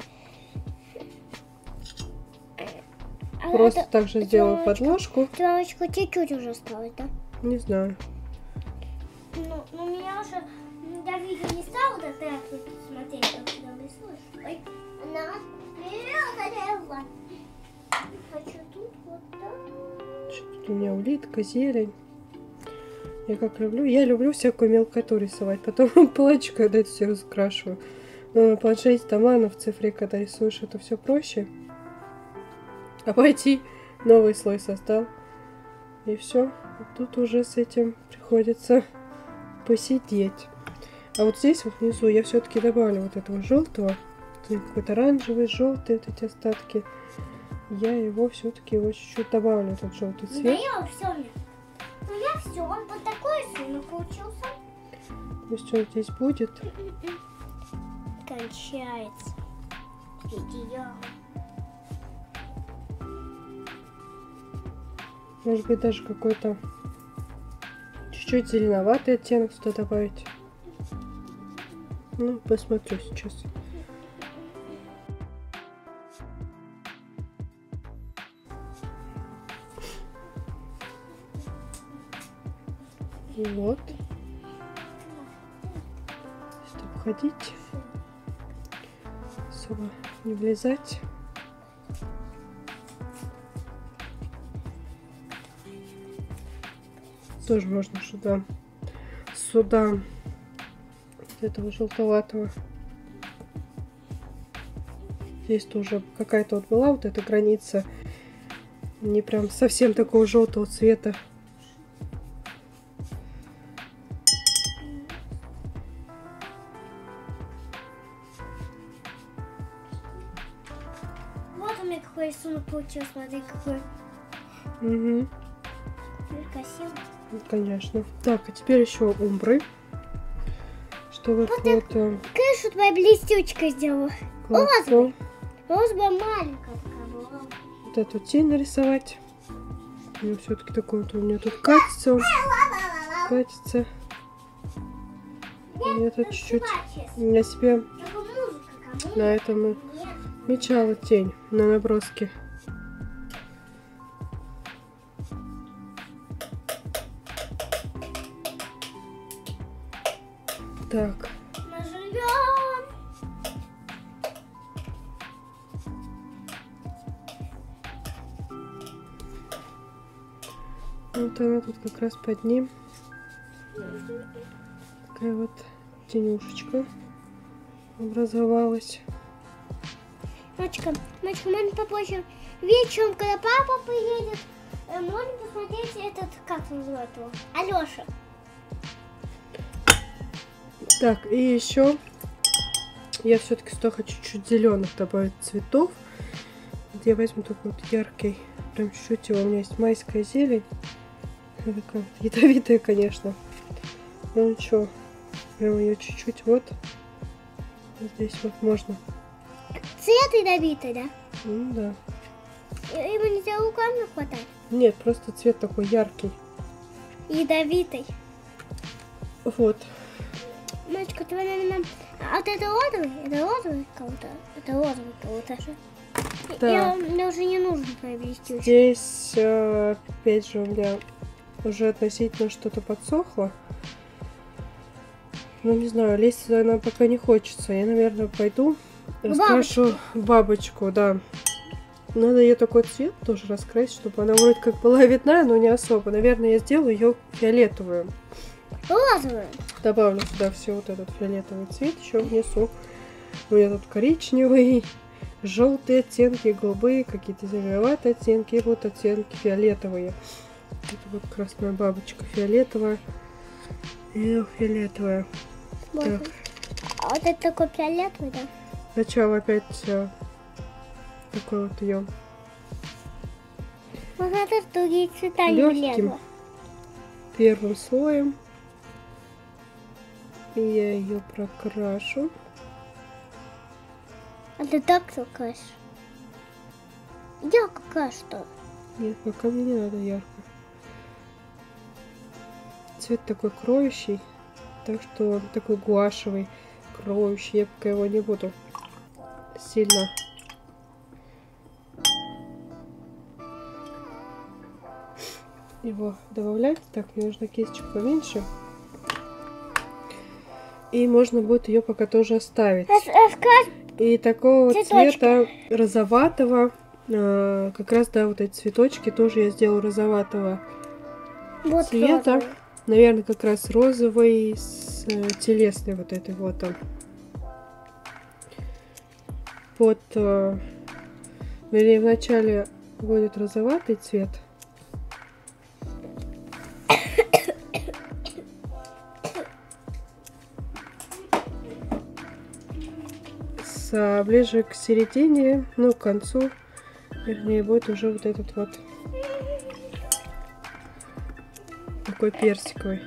А Просто это- так же это сделаю мамочка- подложку. Ты, мамочка, чуть-чуть уже осталось, да? Не знаю. Ну, ну, меня уже... Я видео не стала вот это вот смотреть, как ты там рисуешь. Ой, она вперед, хочу тут вот так. Что тут у меня улитка, зелень. Я как люблю. Я люблю всякую мелкоту рисовать. Потом плачу, когда это все раскрашиваю. Но на планшете там, ладно, в цифре, когда рисуешь, это все проще. А пойти новый слой создал. И все. Тут уже с этим приходится посидеть. А вот здесь вот внизу я все-таки добавлю вот этого желтого. Какой-то оранжевый, желтый, вот эти остатки. Я его все-таки его чуть-чуть добавлю, этот желтый Да цвет. я все мне. Ну я все, он вот такой рисунок получился. Пусть он здесь будет. Кончается. Видео. Может быть, даже какой-то чуть-чуть зеленоватый оттенок сюда добавить. Ну, посмотрю сейчас. Вот. Если обходить, особо не влезать. Тоже можно сюда, сюда вот этого желтоватого. Здесь тоже какая-то вот была вот эта граница, не прям совсем такого желтого цвета. Вот у меня какой рисунок получился, смотри какой. Угу. Красивый. Конечно. Так, а теперь еще умбры. Что вот, Вот вот э, Конечно, твоя блестючка сделала. колокол. Розовая маленькая такая была. Вот эту тень нарисовать. Ну, все-таки такой вот у меня тут катится он. Катится. Я тут чуть-чуть я себе на этом и мечала тень на наброске. Так. Наживем. Вот она тут как раз под ним. Такая вот тенюшечка образовалась. Мачка, мачка, можно попозже вечером, когда папа приедет, можно посмотреть этот, как называют его, Алёша. Так, и еще я все-таки сюда хочу чуть зеленых добавить цветов. Вот я возьму такой вот яркий, прям чуть-чуть его. У меня есть майская зелень. Она такая вот ядовитая, конечно. Ну ничего, прям ее чуть-чуть вот. Здесь вот можно. Цвет ядовитый, да? Ну да. Его нельзя руками хватать? Нет, просто цвет такой яркий. Ядовитый. Вот. Мальчика, ты, наверное, а вот это розовый? Это розовый кого-то? Это розовый кого-то же. Да. Я, мне уже не нужно приобрести. Здесь, э, опять же, у меня уже относительно что-то подсохло. Ну, не знаю, лезть сюда нам пока не хочется. Я, наверное, пойду раскрашу бабочку, да. Надо ее такой цвет тоже раскрасить, чтобы она вроде как была видна, но не особо. Наверное, я сделаю ее фиолетовую. Розовую. Добавлю сюда все вот этот фиолетовый цвет, еще внесу. У меня тут коричневый, желтые оттенки, голубые, какие-то зеленоватые оттенки, и вот оттенки фиолетовые. Это вот красная бабочка фиолетовая и фиолетовая. Вот. Так. А вот это такой фиолетовый, да? Сначала опять э, такой вот ее Вот это другие цвета не легким влезло. первым слоем. И я ее прокрашу. А ты так крашишь? Я какая что? Нет, пока мне не надо ярко. Цвет такой кроющий, так что он такой гуашевый, кроющий. Я пока его не буду сильно его добавлять. Так, мне нужно кисточку поменьше. И можно будет ее пока тоже оставить. И такого Цветочки. цвета розоватого, э, как раз, да, вот эти цветочки тоже я сделаю розоватого Вот цвета. розовый. Наверное, как раз розовый с э, телесной вот этой вот. Там. Под, э, вернее, вначале будет розоватый цвет. А ближе к середине, ну, к концу, вернее, будет уже вот этот вот такой персиковый.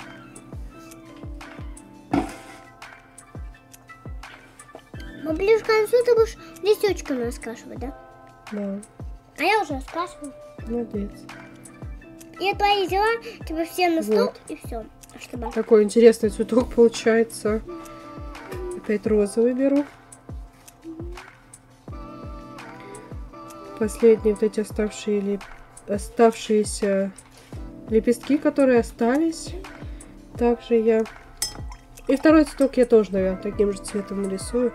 Но ближе к концу ты будешь листочками раскрашивать, да? Да, А я уже раскрашиваю. молодец. Я твои дела, тебе все на стол Вот. и все. Чтобы... Такой интересный цветок получается. Опять розовый беру. Последние вот эти оставшие лип... оставшиеся лепестки, которые остались. Также я... И второй цветок я тоже, наверное, таким же цветом нарисую.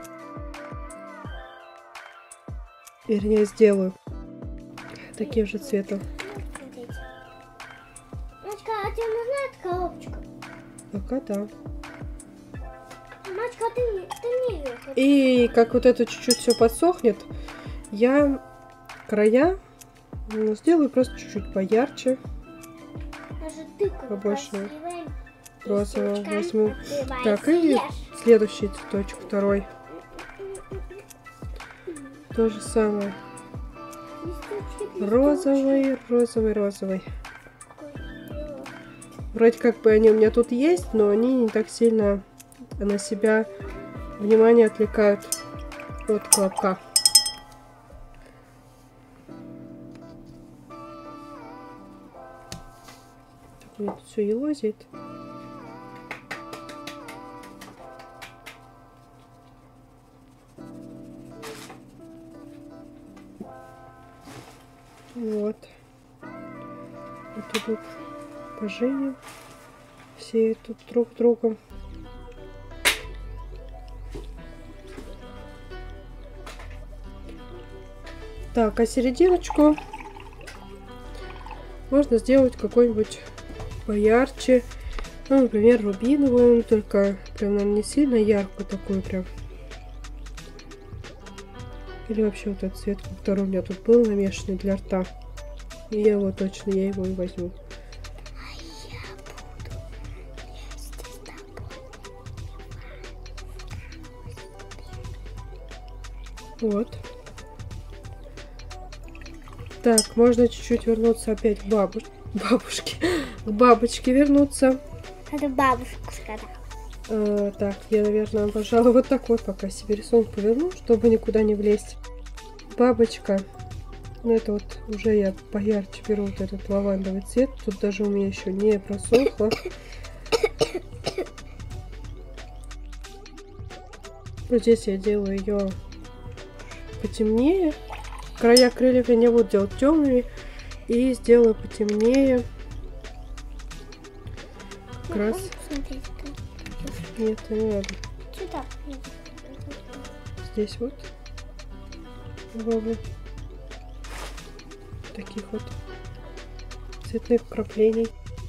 Вернее, сделаю таким же цветом. Мачка, а тебе нужна эта коробочка? Пока да. Мачка, а ты, мне- ты мне ее хочешь? И как вот это чуть-чуть все подсохнет, я края ну, сделаю просто чуть-чуть поярче. Даже тыква Побольше красивая. розового Листочком возьму. открывай, Так, и съешь. следующий цветочек, второй. То же самое. Листочки, листочки. Розовый, розовый, розовый. Какой Вроде как бы они у меня тут есть, но они не так сильно на себя внимание отвлекают от колобка. Так, у меня тут все елозит. Вот. Вот идут поженим все тут друг с другом. Так, а серединочку можно сделать какой-нибудь поярче. Ну, например, рубиновую, только прям, наверное, не сильно яркую такую прям. Или вообще вот этот цвет, который у меня тут был намешанный для рта. И я его точно, я его и возьму. Вот. Так, можно чуть-чуть вернуться опять к бабу... бабушке. К бабочке вернуться. Это бабушка сказала. А, так, я, наверное, пожалуй, вот так вот пока себе рисунок поверну, чтобы никуда не влезть. Бабочка. Ну, это вот уже я поярче беру вот этот лавандовый цвет. Тут даже у меня еще не просохло. Вот здесь я делаю ее потемнее. Края крыльев я не буду делать темными. И сделаю потемнее. Как раз. Нет, не надо. Сюда. Здесь вот. Бабы. Таких вот цветных вкраплений.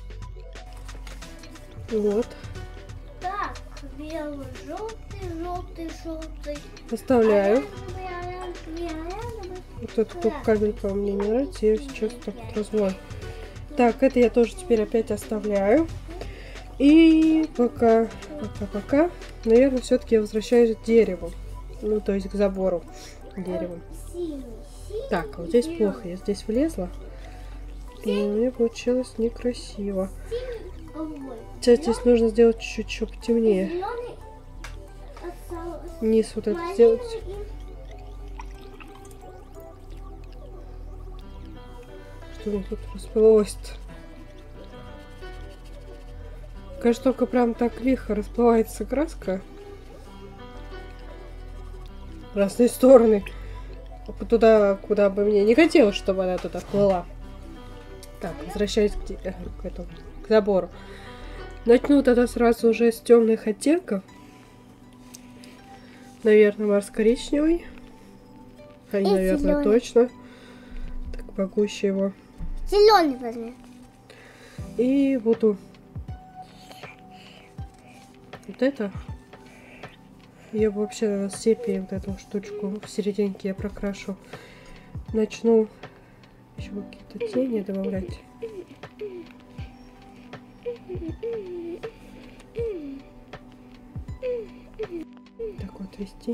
Вот. Так, белый, желтый, желтый, желтый. Оставляю. Вот этот кабелька мне не нравится, я сейчас так вот размою. Так, это я тоже теперь опять оставляю. И пока, пока, пока, наверное, все-таки я возвращаюсь к дереву. Ну, то есть к забору дерева. Так, вот здесь плохо, я здесь влезла. И у меня получилось некрасиво. Сейчас здесь нужно сделать чуть-чуть еще потемнее. Низ вот это сделать. Что у меня тут расплылось-то? Кажется, только прям так лихо расплывается краска. В разные стороны. Туда, куда бы мне не хотелось, чтобы она туда плыла. Так, возвращаюсь к, к, этому, к забору. Начну тогда сразу уже с темных оттенков. Наверное, морс-коричневый. А не, наверное, зеленый. Точно. Так, погуще его. Зеленый возьми. И буду вот это. Я бы вообще, наверное, сепией вот эту штучку в серединке я прокрашу. Начну еще какие-то тени добавлять. Так вот вести.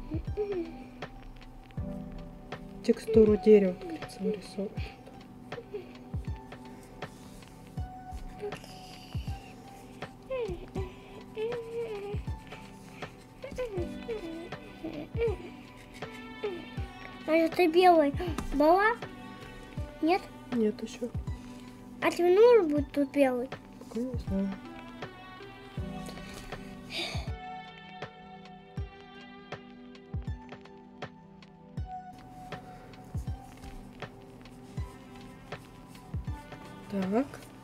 Текстуру дерева, как говорится, вырисовывать. А это белый была? Нет? Нет еще. А тебе нужен будет тут белый? Пока не знаю. Так.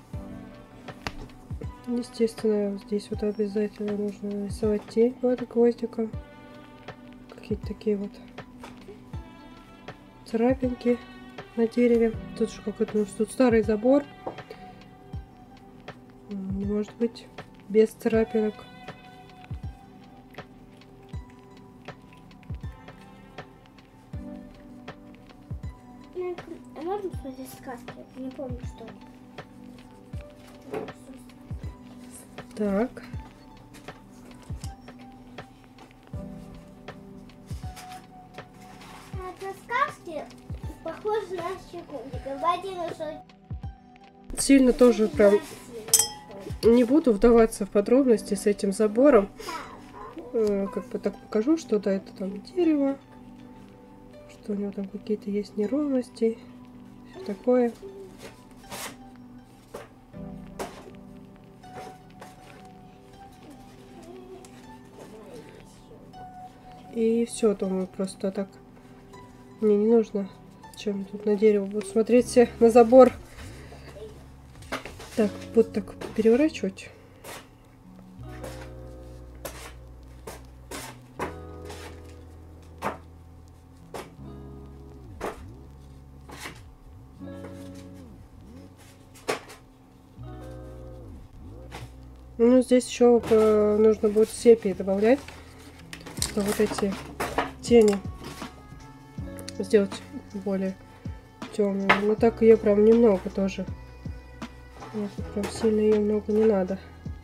Естественно, здесь вот обязательно нужно нарисовать тень под гвоздиком. Какие-то такие вот царапинки на дереве. Тут же какой-то, тут старый забор. Не может быть без царапинок. А можно посмотреть сказки? Я не помню, что. Так. Это сказки похожи на щекотника. Вадим, что... Сильно тоже прям не буду вдаваться в подробности с этим забором. Как бы так покажу, что да, это там дерево, что у него там какие-то есть неровности, все такое. И все, думаю, просто так. Мне не нужно. Чем тут на дерево буду смотреть все на забор. Так, буду так переворачивать. Ну, здесь еще нужно будет сепии добавлять, чтобы вот эти тени сделать более темными. Но так ее прям немного тоже. Нет, прям сильно ее много не надо.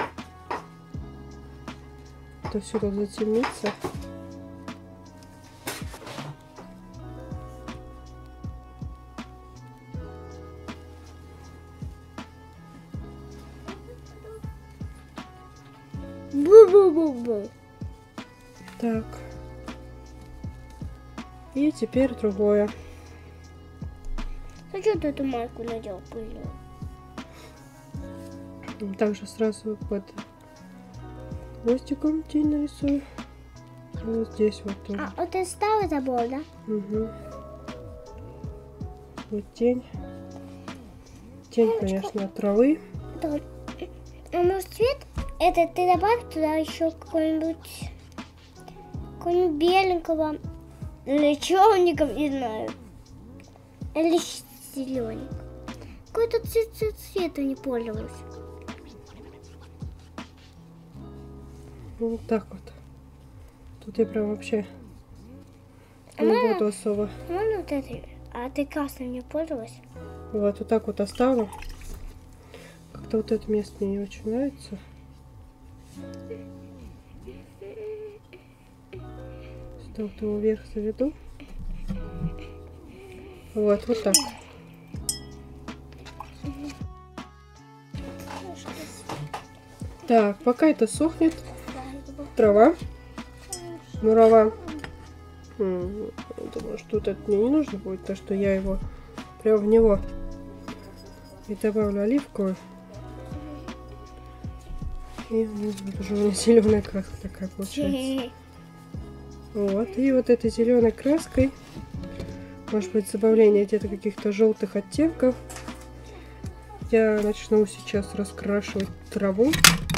То все тут затемнится. Бу-бу-бу-бу. Так. И теперь другое. А что ты эту майку надел пыльную? Также сразу под хвостиком тень нарисую. Вот здесь вот тоже. А, вот ты старый забор, да? Угу. Вот тень. Тень, конечно, от травы. Да. А может цвет? Это ты добавь туда еще какой-нибудь какой-нибудь беленького или черненького, не знаю. Или зелененького. Какой-то цвет, цвет цвета не пользовалась. Вот так вот. Тут я прям вообще А не можно- буду особо. Можно вот это? А ты красным не пользовалась? Вот, вот так вот оставлю. Как-то вот это место мне не очень нравится. Сюда вот его вверх заведу. Вот, вот так. Так, пока это сохнет, трава, мурава. М, Думаю, что тут это мне не нужно будет, то что я его прям в него и добавлю оливковую. И вот уже у меня зеленая краска такая получается. Вот, и вот этой зеленой краской, может быть, добавление где-то каких-то желтых оттенков, я начну сейчас раскрашивать траву.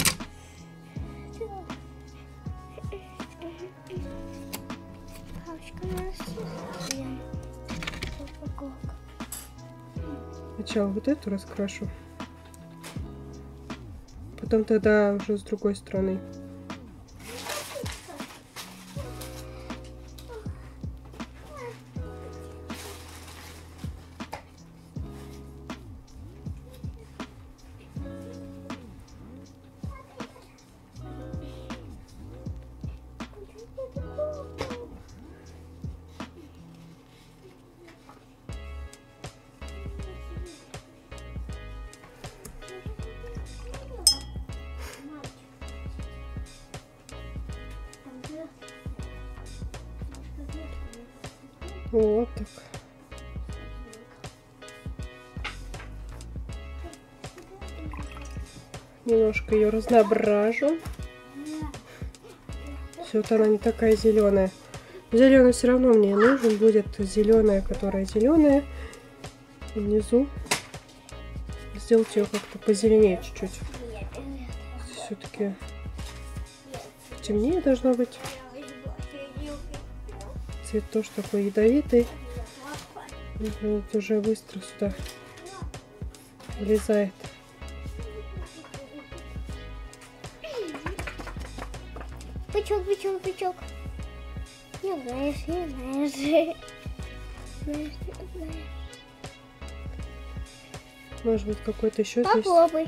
Сначала вот эту раскрашу, потом тогда уже с другой стороны. Вот так. Немножко ее разноображу. Все, вот она не такая зеленая. Зеленый все равно мне нужен будет. Зеленая, которая зеленая. Внизу. Сделать ее как-то позеленее чуть-чуть. Все-таки темнее должно быть. Цвет тоже такой ядовитый. Вот уже быстро сюда влезает. Бычок, бычок, бычок. Не знаешь, не знаешь. Знаешь, не знаешь. Может быть, какой-то еще здесь Попробуй.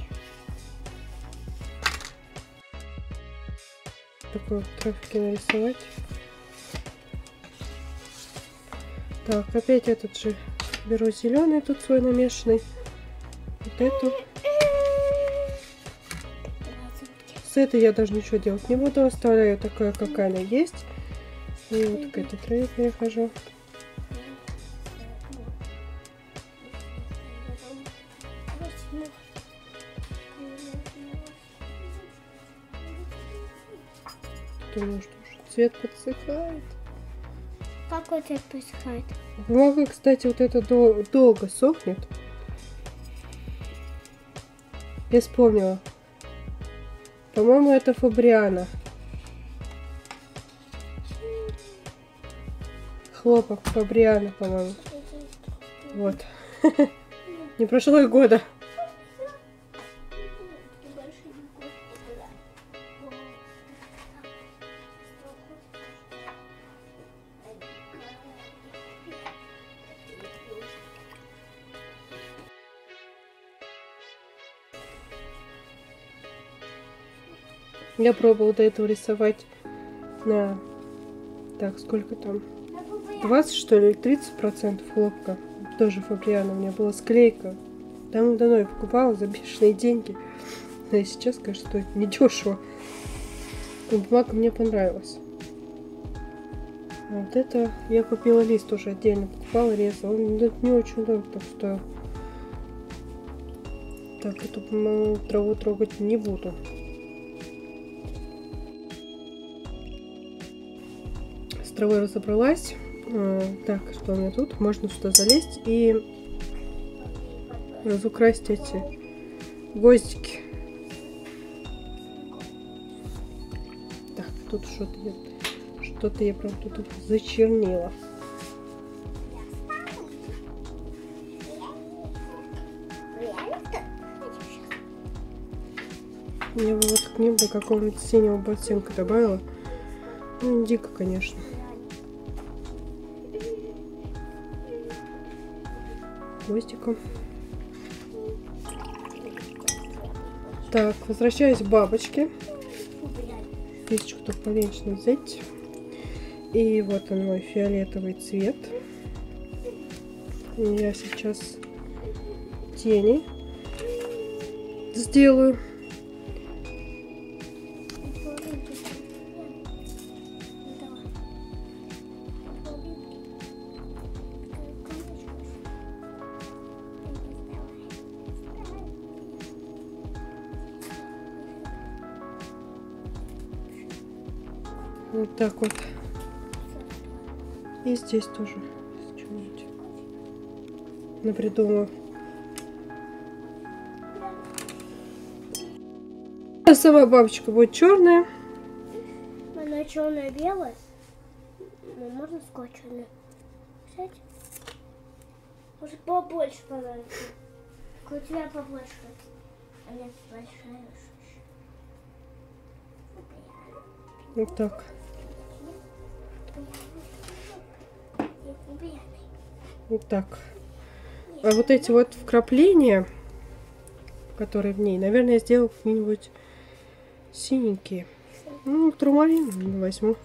такой вот трафики нарисовать. Так, опять этот же беру зеленый тут свой намешанный. Вот эту. С этой я даже ничего делать не буду. Оставляю такая, какая она есть. И вот к этой траве перехожу. Думаю, что уже цвет подсыхает. Какой цвет посыхает? Бумага, кстати, вот это дол долго сохнет. Я вспомнила. По-моему, это Фабриана. Хлопок Фабриана, по-моему. Вот. Не прошло и года. Я пробовала до этого рисовать на... Так, сколько там? двадцать, что ли, тридцать процентов хлопка. Тоже Фабриано. У меня была склейка. Там давно я покупала за бешеные деньги. Но и сейчас, конечно, стоит недешево. Бумага мне понравилась. А вот это я купила лист уже отдельно. Покупала, резала. Он не очень дорого так стоил. Так, эту траву трогать не буду. С травой разобралась. А, так, что у меня тут? Можно сюда залезть и разукрасить эти гвоздики. Так, тут что-то я, что-то я прям тут зачернила. Я бы вот к ним бы какого-нибудь синего оттенка добавила. Ну, не дико, конечно. Гвоздиком. Так, возвращаюсь к бабочке. Листочку только поменьше взять. И вот он, мой фиолетовый цвет. Я сейчас тени сделаю. Вот так вот. И здесь тоже что-нибудь напридумаю. Сама бабочка будет черная. Она черная белая. Ну, можно скотчем взять. Может побольше понравится. У тебя побольше. А мне большая. Вот так. Вот так. А вот эти вот вкрапления, которые в ней, наверное, я сделаю какие-нибудь синенькие. Ну, турмалин возьму.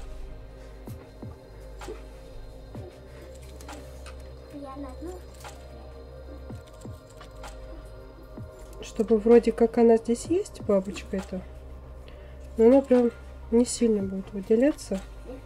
Чтобы вроде как она здесь есть, бабочка эта, но она прям не сильно будет выделяться.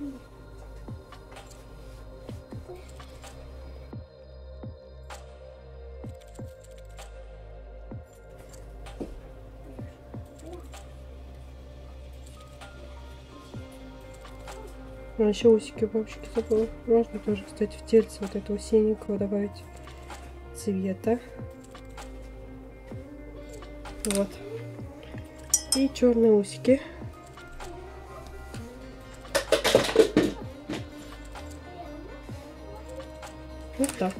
А еще усики бабочки забыла. Можно тоже, кстати, в тельце вот этого синенького добавить цвета. Вот. И черные усики. Вот так.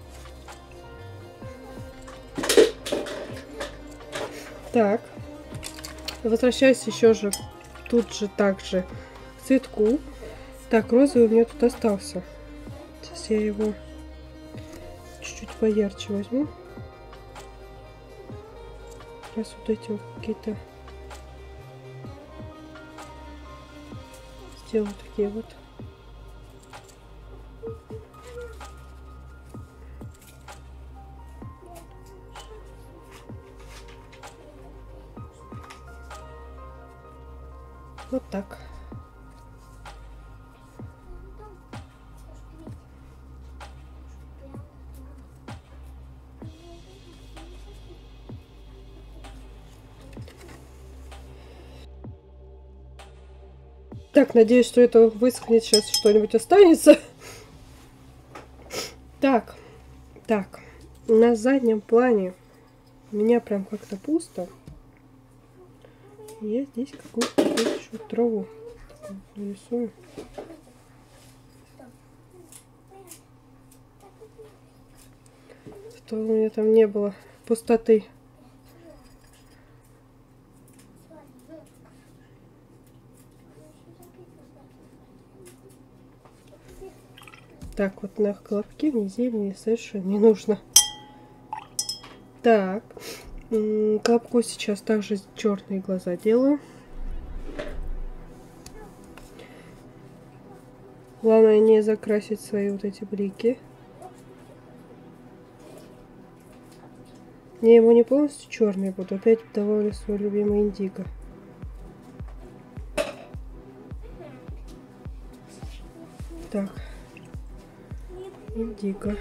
Так. Возвращаюсь еще же тут же также к цветку. Так, розовый у меня тут остался. Сейчас я его чуть-чуть поярче возьму. Раз вот эти вот какие-то сделаю такие вот. Вот так. Так, надеюсь, что это высохнет, сейчас что-нибудь останется. Так, так, на заднем плане у меня прям как-то пусто. Я здесь какую-то еще траву нарисую. Что у меня там не было пустоты. Так, вот на колобке мне зелени совершенно не нужно. Так, колобку сейчас также черные глаза делаю. Главное не закрасить свои вот эти блики. Я его не полностью черный буду, опять добавлю свой любимый индиго. Так, индиго.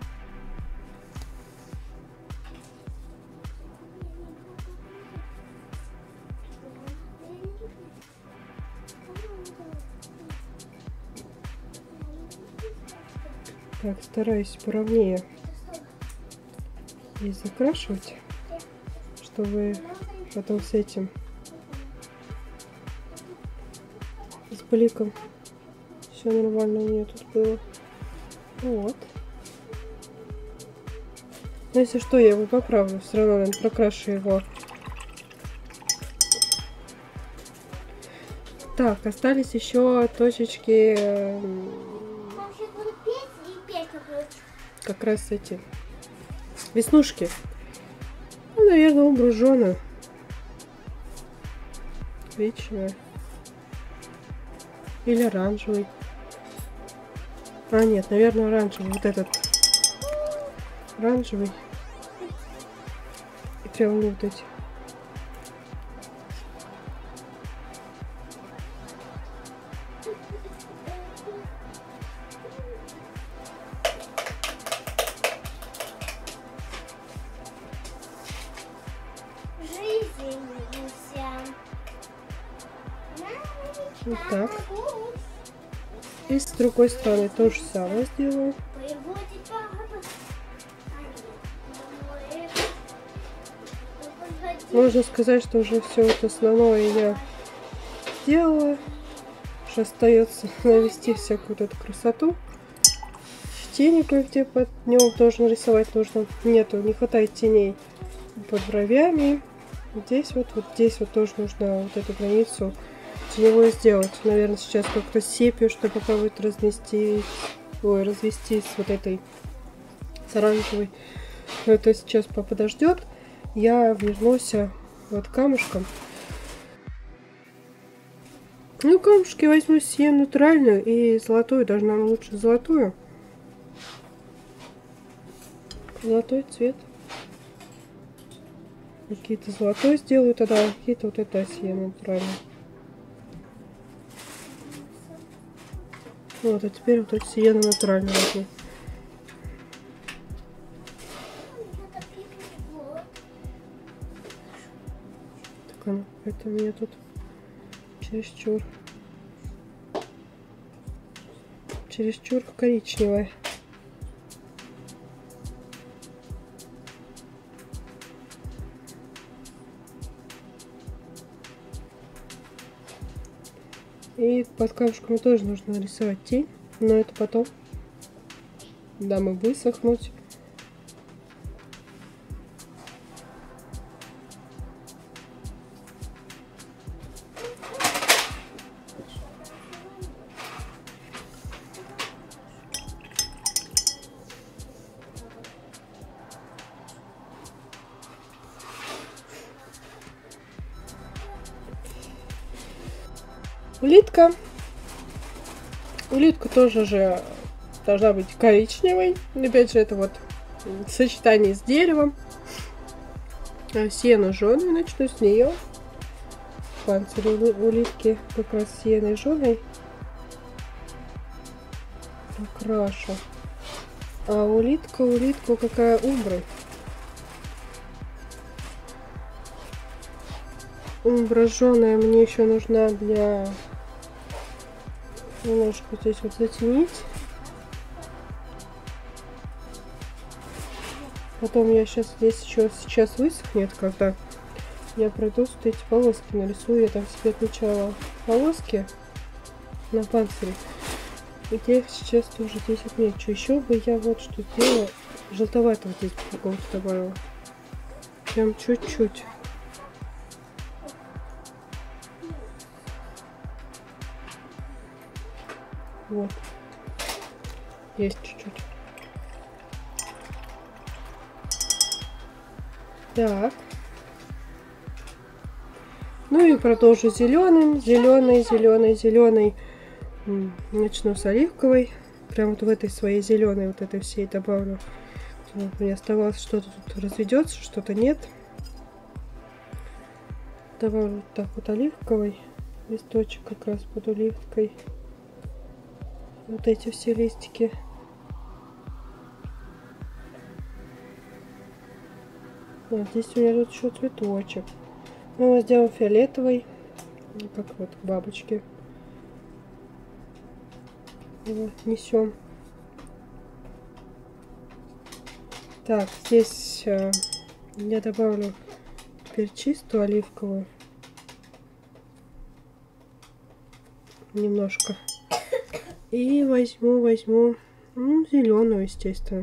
Так, стараюсь поровнее здесь закрашивать, чтобы потом с этим, с бликом все нормально у меня тут было. Вот. Но если что, я его поправлю, все равно, наверное, прокрашу его. Так, остались еще точечки, как раз эти веснушки. Ну, наверное, убру жженую. Коричневая. Или оранжевый. А, нет, наверное, оранжевый. Вот этот. Оранжевый. И прям вот эти. Вот так. И с другой стороны то же самое сделаю. Можно сказать, что уже все вот основное я сделала. Уже остается навести всякую вот эту красоту. Тени кое-где под нем тоже нарисовать нужно. Нету, не хватает теней под бровями. Здесь вот, вот здесь вот тоже нужно вот эту границу теневую сделать. Наверное, сейчас как-то сепию, чтобы попробовать разнести, ой, развести с вот этой, с оранжевой. Но это сейчас подождет. Я вернусь вот камушком. Ну, камушки возьму себе натуральную и золотую, даже нам лучше золотую. Золотой цвет. Какие-то золотой сделаю тогда, какие-то вот это осия натуральная. Вот, а теперь вот эти сиены натуральные возьму. Так, она, это у меня тут чересчур. Чересчур коричневая. И под камушками тоже нужно нарисовать тень, но это потом дам им высохнуть. Улитка. Улитка тоже же должна быть коричневой. Опять же, это вот сочетание с деревом. Сиена жженая, начну с нее. Панцирь улитки как раз сиеной жженой покрашу. А улитка, улитку какая умбра. Умбра жженая мне еще нужна для немножко здесь вот затенить. Потом я сейчас здесь еще сейчас высохнет, когда я пройду вот эти полоски нарисую. Я там себе отмечала полоски на панцире. И я их сейчас тоже здесь отмечу. Еще бы я вот что сделала. Желтоватого здесь какого-то добавила. Прям чуть-чуть. Вот. Есть чуть-чуть. Так. Ну и продолжу зеленым. Зеленый, зеленый, зеленый. Начну с оливковой. Прям вот в этой своей зеленой, вот этой всей добавлю. Вот, мне оставалось, что-то тут разведется, что-то нет. Добавлю вот так вот оливковой. Листочек как раз под оливкой. Вот эти все листики. А, здесь у меня тут еще цветочек. Ну, мы сделаем фиолетовый. Как вот бабочки. Его несем. Так, здесь э, я добавлю теперь чистую оливковую. Немножко. И возьму, возьму, ну, зеленую, естественно.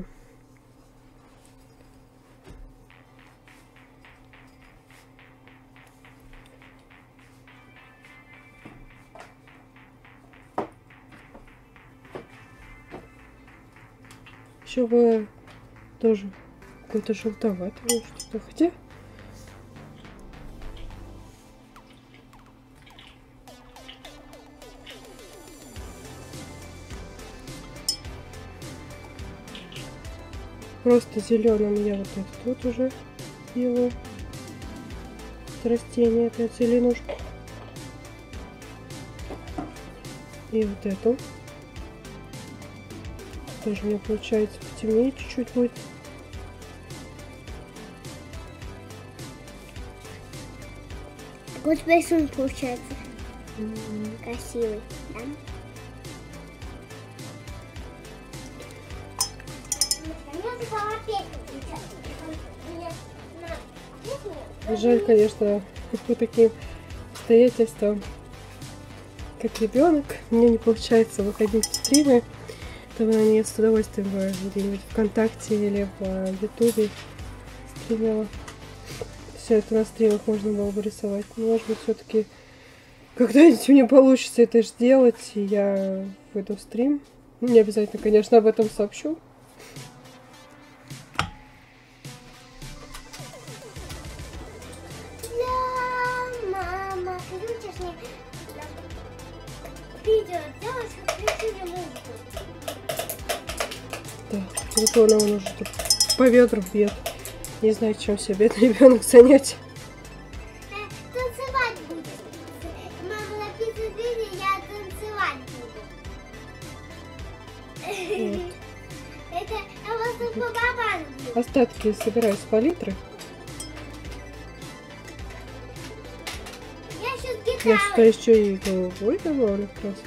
Еще бы тоже какой-то желтоватый что-то. Хотя просто зеленым я вот этот вот уже делаю. Это растение, опять зеленушку. И вот эту. Тоже у меня получается потемнее чуть-чуть будет. Какой у тебя рисунок получается? Mm-hmm. Красивый, да? Жаль, конечно, по таким обстоятельствам, как ребенок, мне не получается выходить в стримы. Там я с удовольствием бы где-нибудь ВКонтакте или в Ютубе стримила. Все это на стримах можно было бы рисовать. Но, может быть, все-таки когда-нибудь мне получится это сделать, и я выйду в стрим. Не обязательно, конечно, об этом сообщу. Да, вот он уже тут по ведру бьет. Не знаю, чем себе этот ребенок занять. Танцевать будет. Мама написала видео, я танцевать буду. Вот. Это я вас тут по барабану буду. Остатки собираю с палитры. Я сейчас гитару. Я что еще и голубой добавлю краски.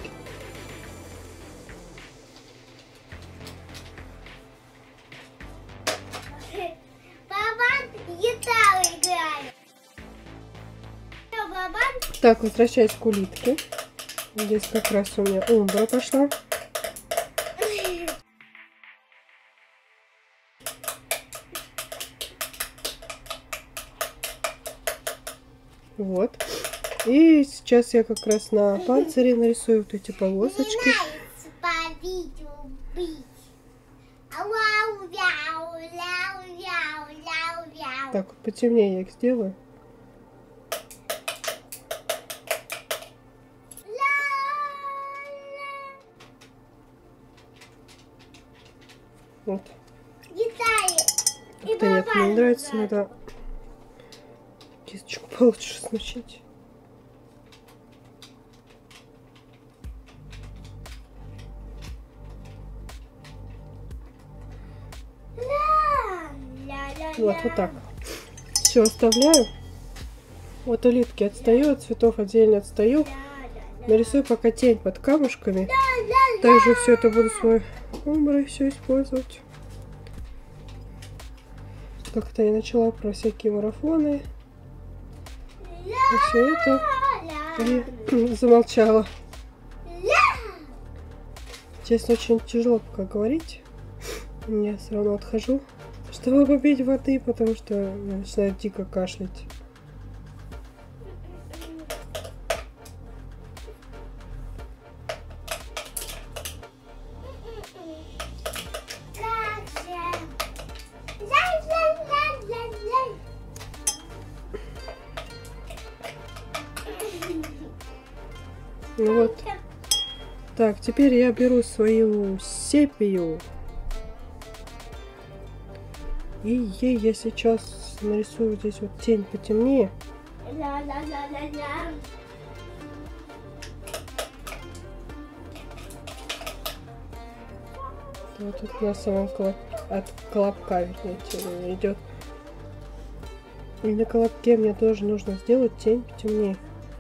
Так, возвращаюсь к улитке. Здесь как раз у меня умбра пошла. Вот. И сейчас я как раз на панцире нарисую вот эти полосочки. Так, вот потемнее я их сделаю. Вот. Как-то нет, мне не нравится, надо кисточку получше смочить. Вот, вот так. Все оставляю. Вот улитки отстаю, от цветов отдельно отстаю. Нарисую пока тень под камушками. Также все это буду свой умброй все использовать. Как-то я начала про всякие марафоны. И все это. И замолчала. Честно, очень тяжело пока говорить. Я все равно отхожу, чтобы попить воды, потому что начинает дико кашлять. Ну вот, Так, теперь я беру свою сепию. И ей я сейчас нарисую здесь вот тень потемнее. Вот тут на самом колоб... от колобка, вернее, тень идет. И на колобке мне тоже нужно сделать тень потемнее.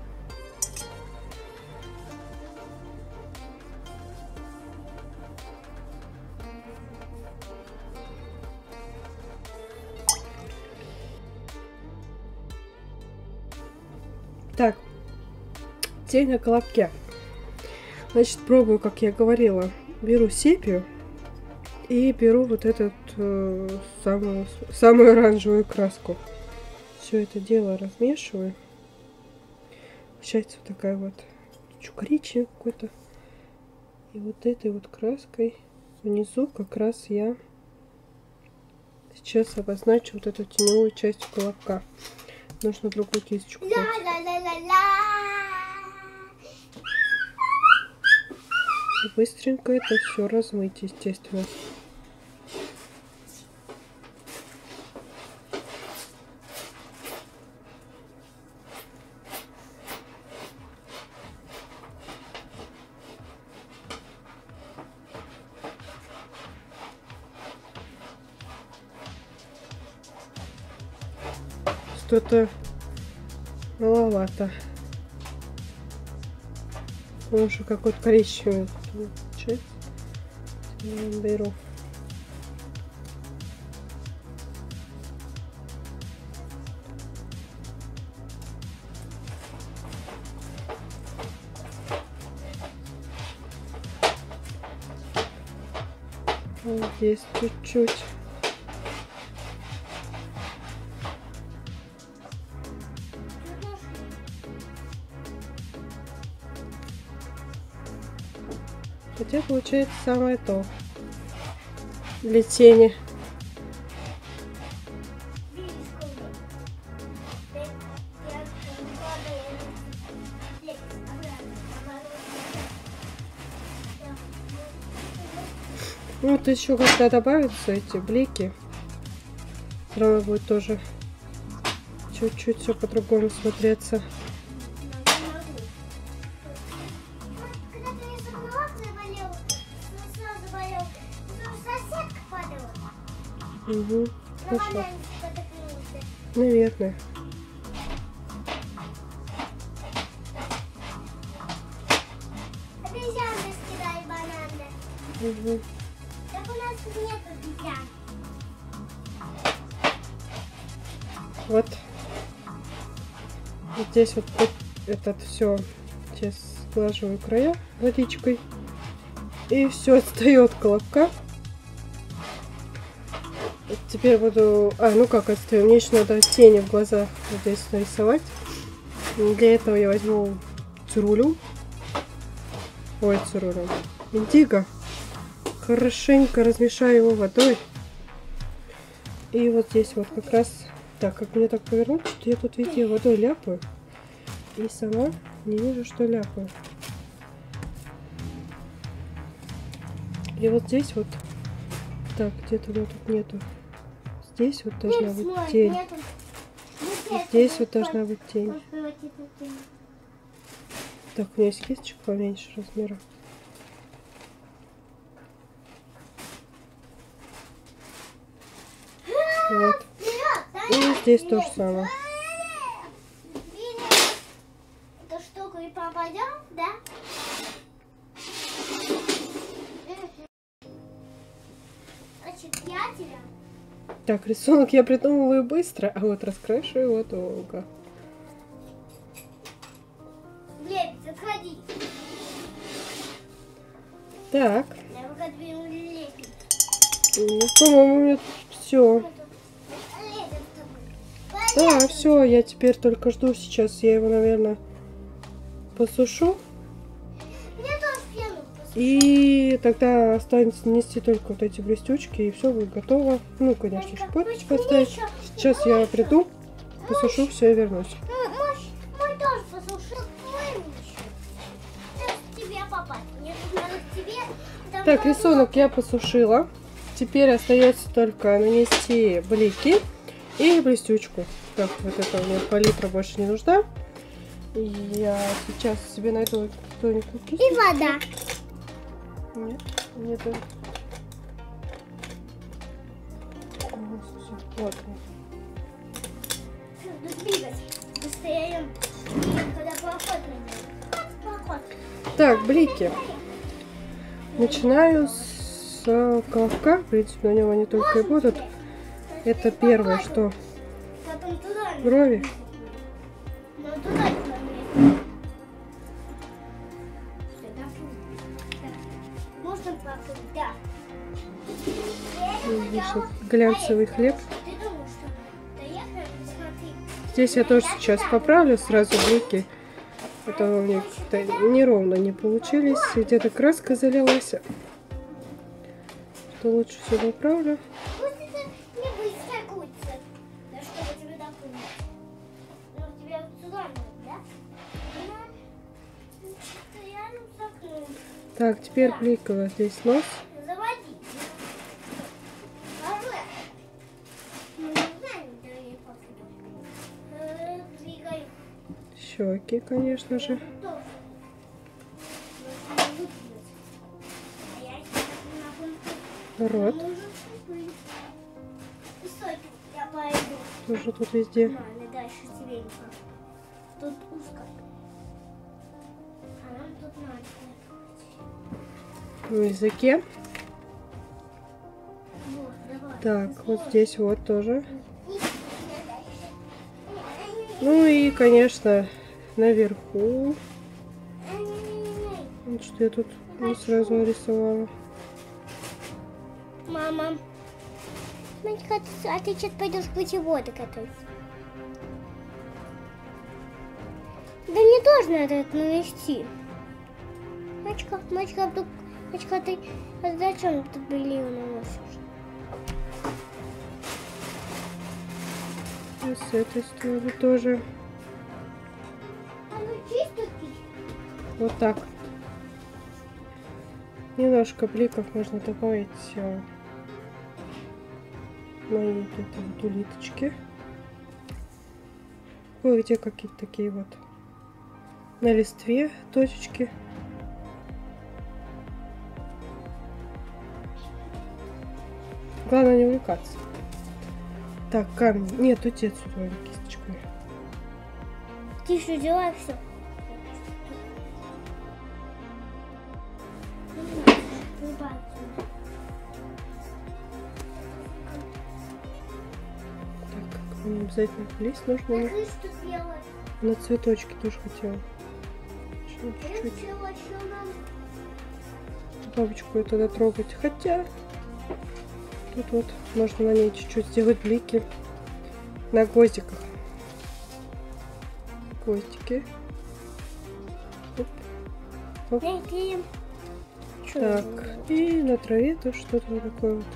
Так, тень на колобке. Значит, пробую, как я говорила. Беру сепию и беру вот эту э, самую, самую оранжевую краску. Все это дело размешиваю. Получается вот такая вот коричневый какой-то. И вот этой вот краской внизу как раз я сейчас обозначу вот эту теневую часть колобка. Нужно другую кисточку взять. И быстренько это все размыть, естественно. Что-то маловато. Он уже какой-то коричневый получается. Я беру. Вот здесь чуть-чуть. Хотя получается самое то для тени. Вот еще когда добавятся эти блики, все равно будет тоже чуть-чуть все по-другому смотреться. Угу, хорошо. Наверное. Обезьяны скидали бананы. Угу. Так у нас нет обезьян. Вот. Вот здесь вот этот все. Сейчас сглаживаю края водичкой. И все отстает от колобка. Теперь буду... А, ну как отстаю? Мне еще надо тени в глазах вот здесь нарисовать. Для этого я возьму цирулю. Ой, цирулю. Индиго. Хорошенько размешаю его водой. И вот здесь вот как раз... Так, как мне так повернуть, что я тут везде водой ляпаю. И сама не вижу, что ляпаю. И вот здесь вот... Так, где-то вот тут нету. Здесь вот должна Нет, быть смотри, тень. нету. Вот здесь вот должна быть тень. Так, у меня есть кисточка поменьше размера. Вот. И здесь то же самое. Эту штуку и попадем, да? Значит, я тебя... Так, рисунок я придумываю быстро, а вот раскрашу его долго. Лепить, отходи. Так. Я пока твою лепить. Ну, по-моему, у меня все. Да, все, я теперь только жду сейчас. Я его, наверное, посушу. Мне тоже пену посушу. И тогда останется нанести только вот эти блестючки, и все будет готово. Ну, конечно, еще подпись поставить. Сейчас я приду, посушу все и вернусь. Мой, мой тоже посушил. Мой еще. Сейчас тебе папа папа, мне надо к тебе. Там Так, надо- рисунок я посушила. Теперь остается только нанести блики и блестючку. Так, вот это у меня палитра больше не нужна. И я сейчас себе найду тоненькую кисть. И вода. Нет, нет. Вот. Надо двигать. Быстрее. Когда проход надо. Проход. Так, блики. Начинаю с колобка. В принципе, на нем они только и будут. Это первое, что Потом туда. брови. Ну, туда не поместить. Всё, да? Да. Можно проход? Да. Здесь вот глянцевый хлеб. Ты думаешь, что доехали? Смотри. Здесь я тоже сейчас поправлю сразу блики. Это у них как-то неровно не получились. Где-то краска залилась. Что лучше все поправлю. Пусть это не быстро крутится. Да чтобы тебе допрыгнуть. Ну, тебе вот сюда надо, да? Я постоянно закрою. Так, теперь бликово здесь нос. Заводи. Ложи. Мы не знаем, где я покину. Э, Двигай. Щеки, конечно же. Тоже. Нужно выпрыгнуть. А я сейчас на пункте. Рот. Стой, я пойду. Тоже тут везде. Ладно, дальше тебе. Тут узко. А нам тут надо. На языке. Вот, давай. Так, вот здесь вот тоже. Ну и, конечно, наверху. Вот что я тут не сразу нарисовала. Мама. Мальчика, а ты сейчас пойдешь путеводы катать? Да не тоже надо это нанести. Мальчика, мальчика, вдруг, мальчика, ты а зачем ты белил наносишь? И с этой стороны тоже. А ну чисто кисть. Вот так. Немножко бликов можно добавить э, мои вот эти вот улиточки. Кое-где какие-то такие вот на листве точечки. Главное не увлекаться. Так, камень. Нет, уйти отсюда кисточкой. Тише взяла и все. Так, не обязательно лезть нужно. Я но хочу что делать. на цветочки тоже хотела. Еще Я чуть-чуть. хотела еще нам. Бабочку это дотрогать. Хотя тут вот можно на ней чуть-чуть сделать блики на гвоздиках. Гвоздики. Оп. Оп. Я клеим. Так, и на траве тоже что-то вот такое вот.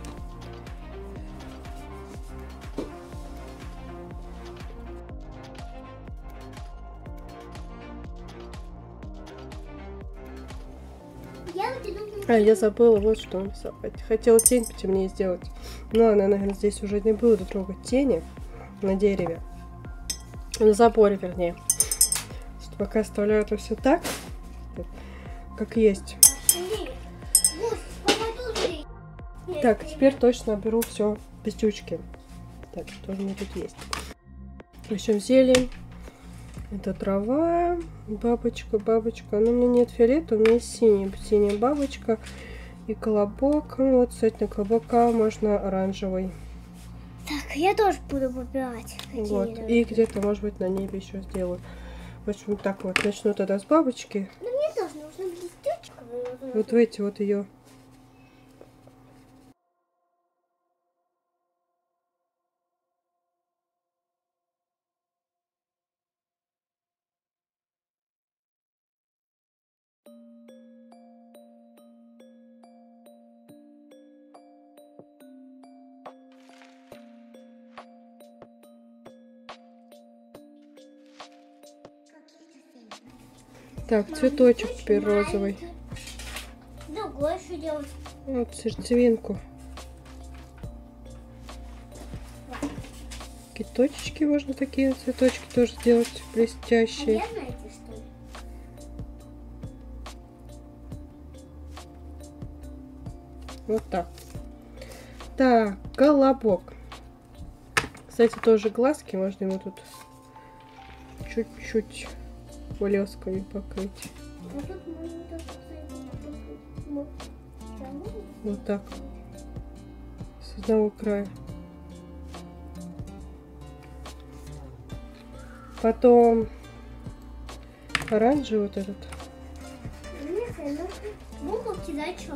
Я вот иду. А, я забыла вот что нарисовать. Хотела тень потемнее сделать. Ну, она, наверное, здесь уже не буду трогать тени на дереве. На заборе, вернее. Что пока оставляю это все так, как есть. Так, теперь точно беру все без тючки. Так, что у меня тут есть? В общем, зелень. Это трава, бабочка, бабочка. Но у меня нет фиолета, у меня есть синяя, синяя бабочка и колобок. Ну, вот, кстати, на колобка можно оранжевый. Так, я тоже буду выбирать. Вот. И где-то, может быть, на небе еще сделаю. В общем, так вот, начну тогда с бабочки. Ну, мне тоже нужно блестючка. Вот в эти вот ее. Так, цветочек теперь розовый. Другой что делать? Вот сердцевинку. Такие точечки можно, такие цветочки тоже сделать блестящие. А я знаете что? Вот так. Так, колобок. Кстати, тоже глазки можно ему тут чуть-чуть блесками покрыть. А тут можно только, кстати, Вот так. С одного края. Потом оранжевый вот этот. Буковки зачем?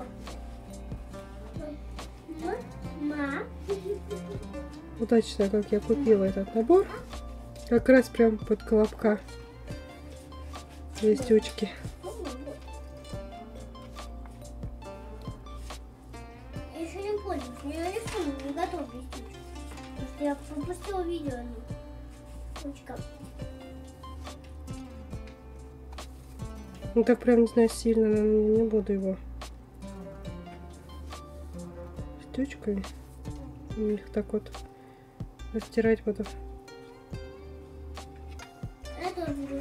Ма. Удачно, как я купила этот набор. Как раз прям под колобка. Листючки. Я еще не пользуюсь, я рисую, не готов листючки. Потому что я пропустила видео. Ручка. Ну так прям, не знаю, сильно, наверное, не буду его штучками. Их так вот растирать буду. Это буду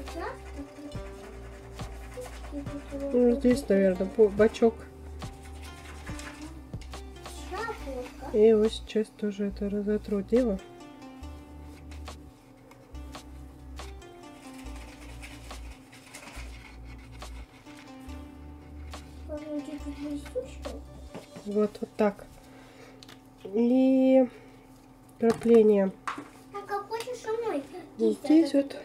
Ну, здесь, наверное, бачок. Шапочка. И вот сейчас тоже это разотру дело. Вот, вот так. И крапление. А как хочешь со мной? Вот здесь вот.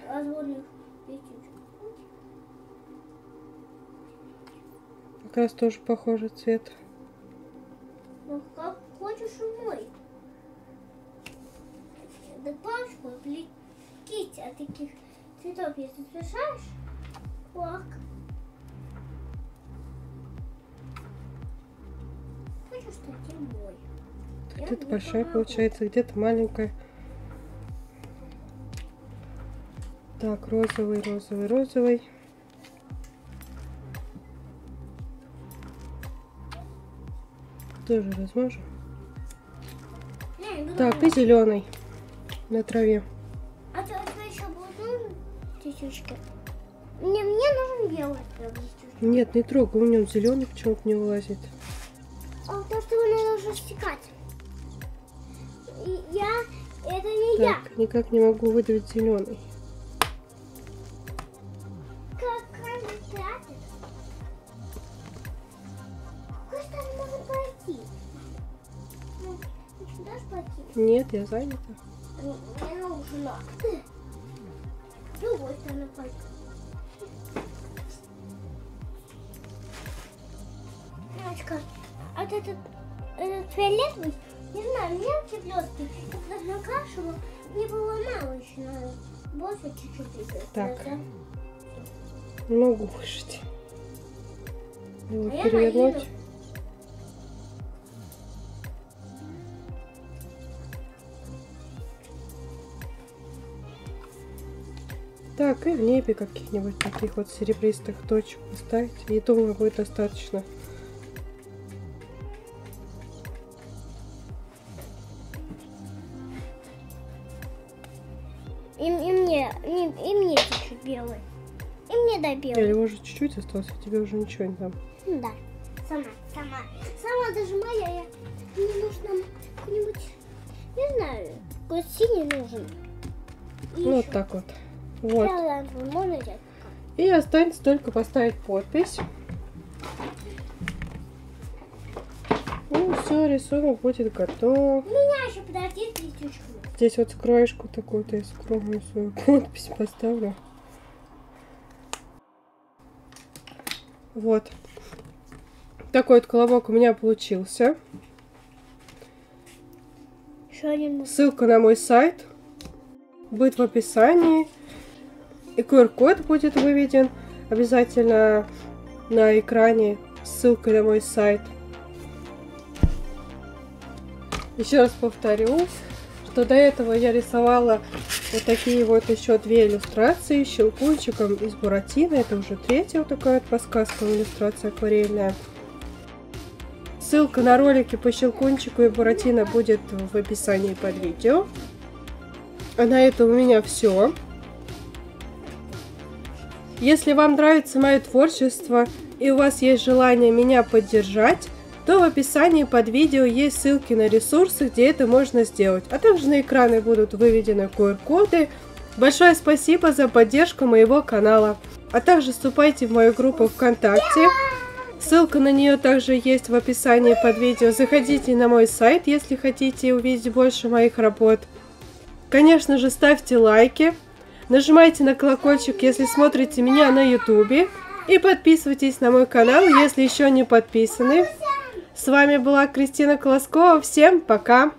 Как раз тоже похожий цвет. Ну как хочешь со мной? Да пашку, кисть от таких цветов, если смешаешь, так. Хочешь стать мой? Где-то большая получается, где-то маленькая. Так, розовый, розовый, розовый. Тоже размажу. Так, и зеленый на траве. А то еще будут нужны листочки? Мне, мне нужен белый листочек. Нет, не трогай, у него зеленый почему-то не вылазит. А то, что его нужно стекать. И я, это не так, я. Никак не могу выдавить зеленый. Какая тратит? Какой стороны можно пойти? Ну, ты сюда пойти? Нет, я занята. Мне нужно. С другой стороны пойти. Мамочка, а вот этот, этот фиолетовый, не знаю, мелкие блестки, я когда накрашивала, мне было мало еще, надо больше чуть-чуть. Так. Не могу вышить. Его А перевернуть. Так, и в небе каких-нибудь таких вот серебристых точек поставить. И думаю, будет достаточно. И, и мне, и, и мне чуть-чуть белый. И мне дай белый. Или уже чуть-чуть осталось, а тебе уже ничего не дам. Да. Сама, сама. Сама даже моя. Я... Мне нужно какой-нибудь, не знаю, какой синий нужен. И Ну, еще. вот так вот. Вот. Фиолетовый можно взять? И останется только поставить подпись. Ну, все, рисунок будет готов. У меня еще подожди листочку. Здесь вот краешку такую-то я скромную свою подпись поставлю. Вот. Такой вот колобок у меня получился. Еще один. Ссылка на мой сайт будет в описании. И ку ар код будет выведен обязательно на экране. Ссылка на мой сайт. Еще раз повторю, что до этого я рисовала вот такие вот еще две иллюстрации щелкунчиком из Буратино. Это уже третья вот такая вот по сказкам иллюстрация акварельная. Ссылка на ролики по щелкунчику и Буратино будет в описании под видео. А на этом у меня все. Если вам нравится мое творчество и у вас есть желание меня поддержать, то в описании под видео есть ссылки на ресурсы, где это можно сделать. А также на экраны будут выведены ку ар коды. Большое спасибо за поддержку моего канала. А также вступайте в мою группу ВКонтакте. Ссылка на нее также есть в описании под видео. Заходите на мой сайт, если хотите увидеть больше моих работ. Конечно же, ставьте лайки. Нажимайте на колокольчик, если смотрите меня на ютубе. И подписывайтесь на мой канал, если еще не подписаны. С вами была Кристина Колоскова. Всем пока!